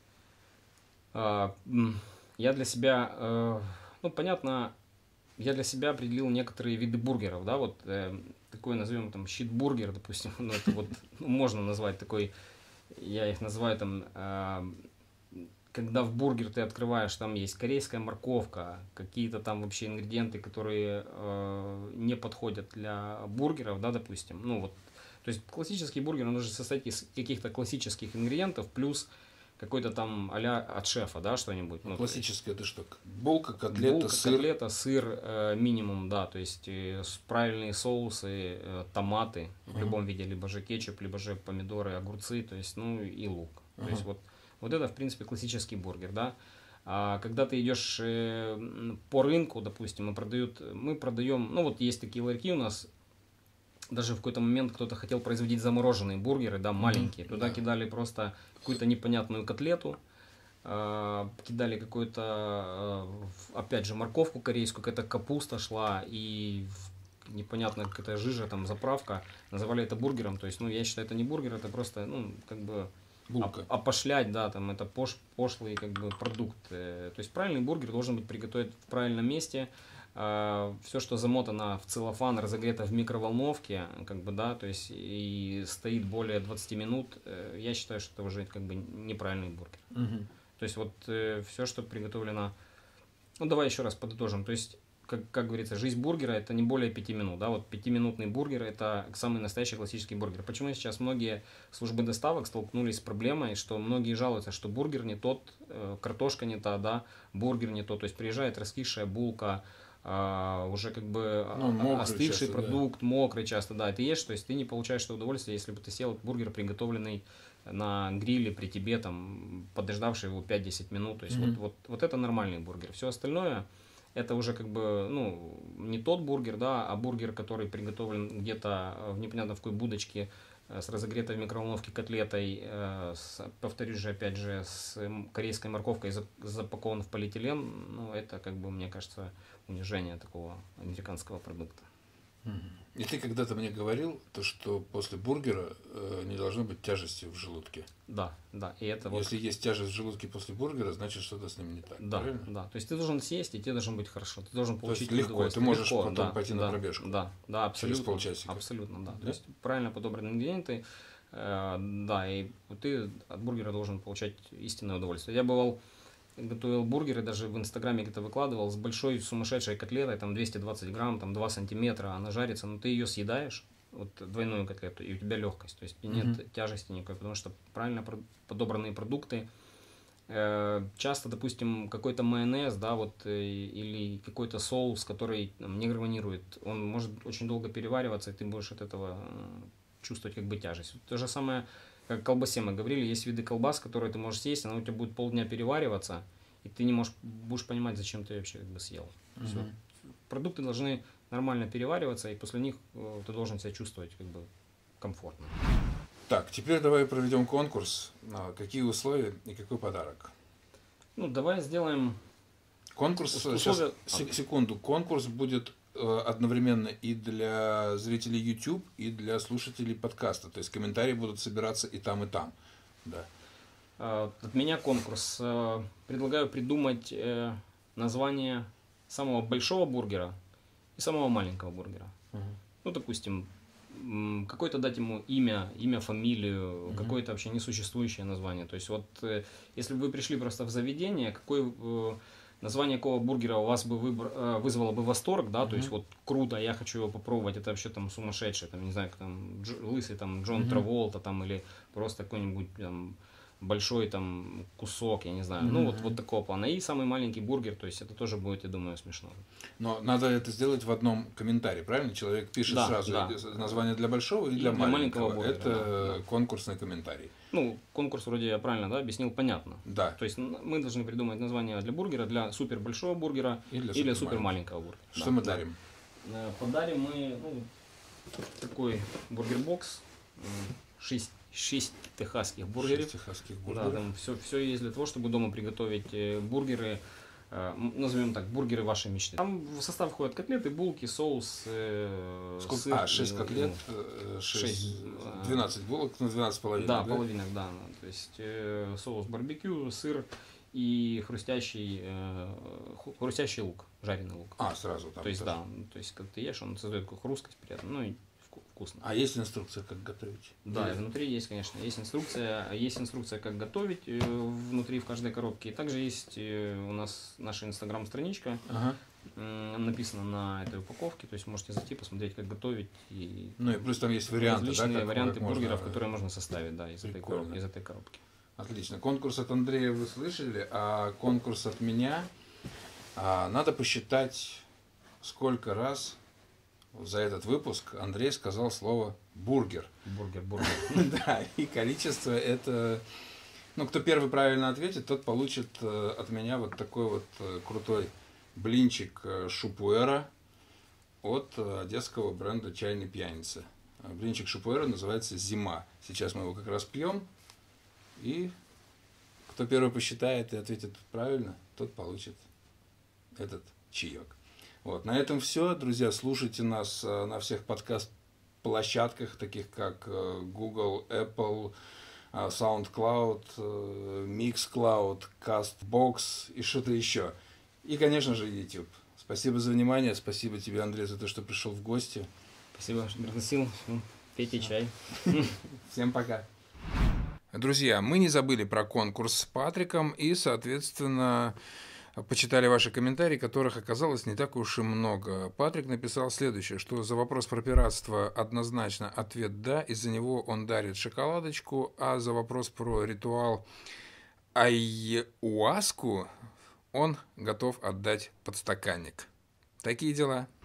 Я для себя, понятно, я для себя определил некоторые виды бургеров, да, вот такой назовем там щит-бургер, допустим, ну это вот можно назвать такой, я их называю там, когда в бургер ты открываешь, там есть корейская морковка, какие-то там вообще ингредиенты, которые не подходят для бургеров, да, допустим, ну вот, то есть классический бургер, он должен состоять из каких-то классических ингредиентов, плюс какой-то там а-ля от шефа, да, что-нибудь. Ну, классическое это что? Булка, котлета, сыр? Котлета, сыр минимум, да, то есть правильные соусы, томаты в любом виде, либо же кетчуп, либо же помидоры, огурцы, то есть, ну и лук. То есть вот это, в принципе, классический бургер, да. А когда ты идешь по рынку, допустим, мы продаем, ну вот есть такие ларьки у нас, даже в какой-то момент кто-то хотел производить замороженные бургеры, да, маленькие. Туда кидали просто какую-то непонятную котлету, кидали какую-то, опять же, морковку корейскую, какая-то капуста шла и непонятная какая-то жижа, там, заправка. Называли это бургером. То есть, ну, я считаю, это не бургер, это просто, ну, как бы опошлять, да, там, это пошлый, как бы, продукт. То есть, правильный бургер должен быть приготовлен в правильном месте. Все, что замотано в целлофан, разогрето в микроволновке, как бы, да, то есть и стоит более 20 минут, я считаю, что это уже как бы неправильный бургер. То есть вот все, что приготовлено, ну давай еще раз подытожим, то есть как говорится, жизнь бургера это не более 5 минут, да, вот 5-минутный бургер это самый настоящий классический бургер. Почему сейчас многие службы доставок столкнулись с проблемой, что многие жалуются, что бургер не тот, картошка не та, да, бургер не тот, то есть приезжает раскисшая булка, уже как бы остывший часто, продукт, мокрый часто, да, ты ешь, то есть ты не получаешь это удовольствие, если бы ты съел бургер, приготовленный на гриле при тебе, там, подождавший его 5-10 минут, то есть вот это нормальный бургер. Все остальное это уже как бы, ну, не тот бургер, да, а бургер, который приготовлен где-то в непонятно в какой будочке с разогретой в микроволновке котлетой, повторюсь же, опять же, с корейской морковкой, запакован в полиэтилен, ну, это, как бы, мне кажется, унижение такого американского продукта. И ты когда-то мне говорил, то, что после бургера не должно быть тяжести в желудке. Да, да. И это Если есть тяжесть в желудке после бургера, значит что-то с ним не так. Да, правильно? да. То есть ты должен съесть, и тебе должно быть хорошо. Ты должен получить то есть легко, ты можешь потом пойти на пробежку. Да, да, абсолютно. Через полчасика. Абсолютно, да. То есть правильно подобранные ингредиенты, да, и ты от бургера должен получать истинное удовольствие. Я бывал готовил бургеры, даже в Инстаграме где-то выкладывал, с большой сумасшедшей котлетой, там 220 грамм, там 2 сантиметра, она жарится, но ты ее съедаешь, вот двойную котлету, и у тебя легкость, то есть нет тяжести никакой, потому что правильно подобранные продукты. Часто, допустим, какой-то майонез, да, вот, или какой-то соус, который там не гармонирует, он может очень долго перевариваться, и ты будешь от этого чувствовать как бы тяжесть. То же самое, как в колбасе мы говорили, есть виды колбас, которые ты можешь съесть, она у тебя будет полдня перевариваться, и ты не будешь понимать, зачем ты вообще как бы съел. Все. Продукты должны нормально перевариваться, и после них ты должен себя чувствовать как бы комфортно. Так, теперь давай проведем конкурс. Какие условия и какой подарок? Ну, давай сделаем... Конкурс, сейчас, секунду, конкурс будет одновременно и для зрителей YouTube, и для слушателей подкаста. То есть комментарии будут собираться и там, и там. Да. От меня конкурс. Предлагаю придумать название самого большого бургера и самого маленького бургера. Ну, допустим, какое-то дать ему имя, фамилию, какое-то вообще несуществующее название. То есть вот, если бы вы пришли просто в заведение, название какого бургера у вас бы вызвало бы восторг, да, то есть вот круто, я хочу его попробовать, это вообще там сумасшедший, там, не знаю, там лысый там Джон Траволта там, или просто какой-нибудь там большой там кусок, я не знаю, ну вот такого плана. И самый маленький бургер, то есть это тоже будет, я думаю, смешно. Но надо это сделать в одном комментарии, правильно? Человек пишет сразу название для большого и для маленького бургера. Это конкурсный комментарий. Ну, конкурс вроде я правильно, да, объяснил, понятно. Да. То есть мы должны придумать название для бургера, для супер большого бургера и для супер маленького бургера. Что мы дарим? Подарим мы такой бургер-бокс, 6 техасских бургеров. 6 техасских бургеров. Да, там все есть для того, чтобы дома приготовить бургеры, назовем так, бургеры вашей мечты. Там в состав входят котлеты, булки, соус, сыр. 6 котлет, 12 булок, 12 половинок. Да, половинок, да. То есть соус барбекю, сыр и хрустящий лук, жареный лук. Сразу там. То есть, да, то есть, когда ты ешь, он создает такую хрусткость приятно, ну и вкусно. А есть инструкция, как готовить? Да, и внутри есть, конечно, есть инструкция, как готовить внутри в каждой коробке. И также есть у нас наша инстаграм-страничка, написано на этой упаковке, то есть можете зайти, посмотреть, как готовить. Ну и плюс там есть варианты, различные варианты бургеров, которые можно составить, да, из этой коробки. Отлично. Конкурс от Андрея вы слышали, а конкурс от меня надо посчитать, сколько раз за этот выпуск Андрей сказал слово бургер. Бургер. Да, и количество это... Ну, кто первый правильно ответит, тот получит от меня вот такой вот крутой блинчик шупуэра от одесского бренда «Чайный пьяница». Блинчик шупуэра называется «Зима». Сейчас мы его как раз пьем. И кто первый посчитает и ответит правильно, тот получит этот чаек. Вот. На этом все, друзья. Слушайте нас на всех подкаст-площадках, таких как Google, Apple, SoundCloud, Mixcloud, CastBox и что-то еще. И, конечно же, YouTube. Спасибо за внимание. Спасибо тебе, Андрей, за то, что пришел в гости. Спасибо, что пригласил. Пейте чай. Всем пока. Друзья, мы не забыли про конкурс с Патриком и, соответственно, почитали ваши комментарии, которых оказалось не так уж и много. Патрик написал следующее, что за вопрос про пиратство однозначно ответ «да», из-за него он дарит шоколадочку, а за вопрос про ритуал айуаску он готов отдать подстаканник. Такие дела.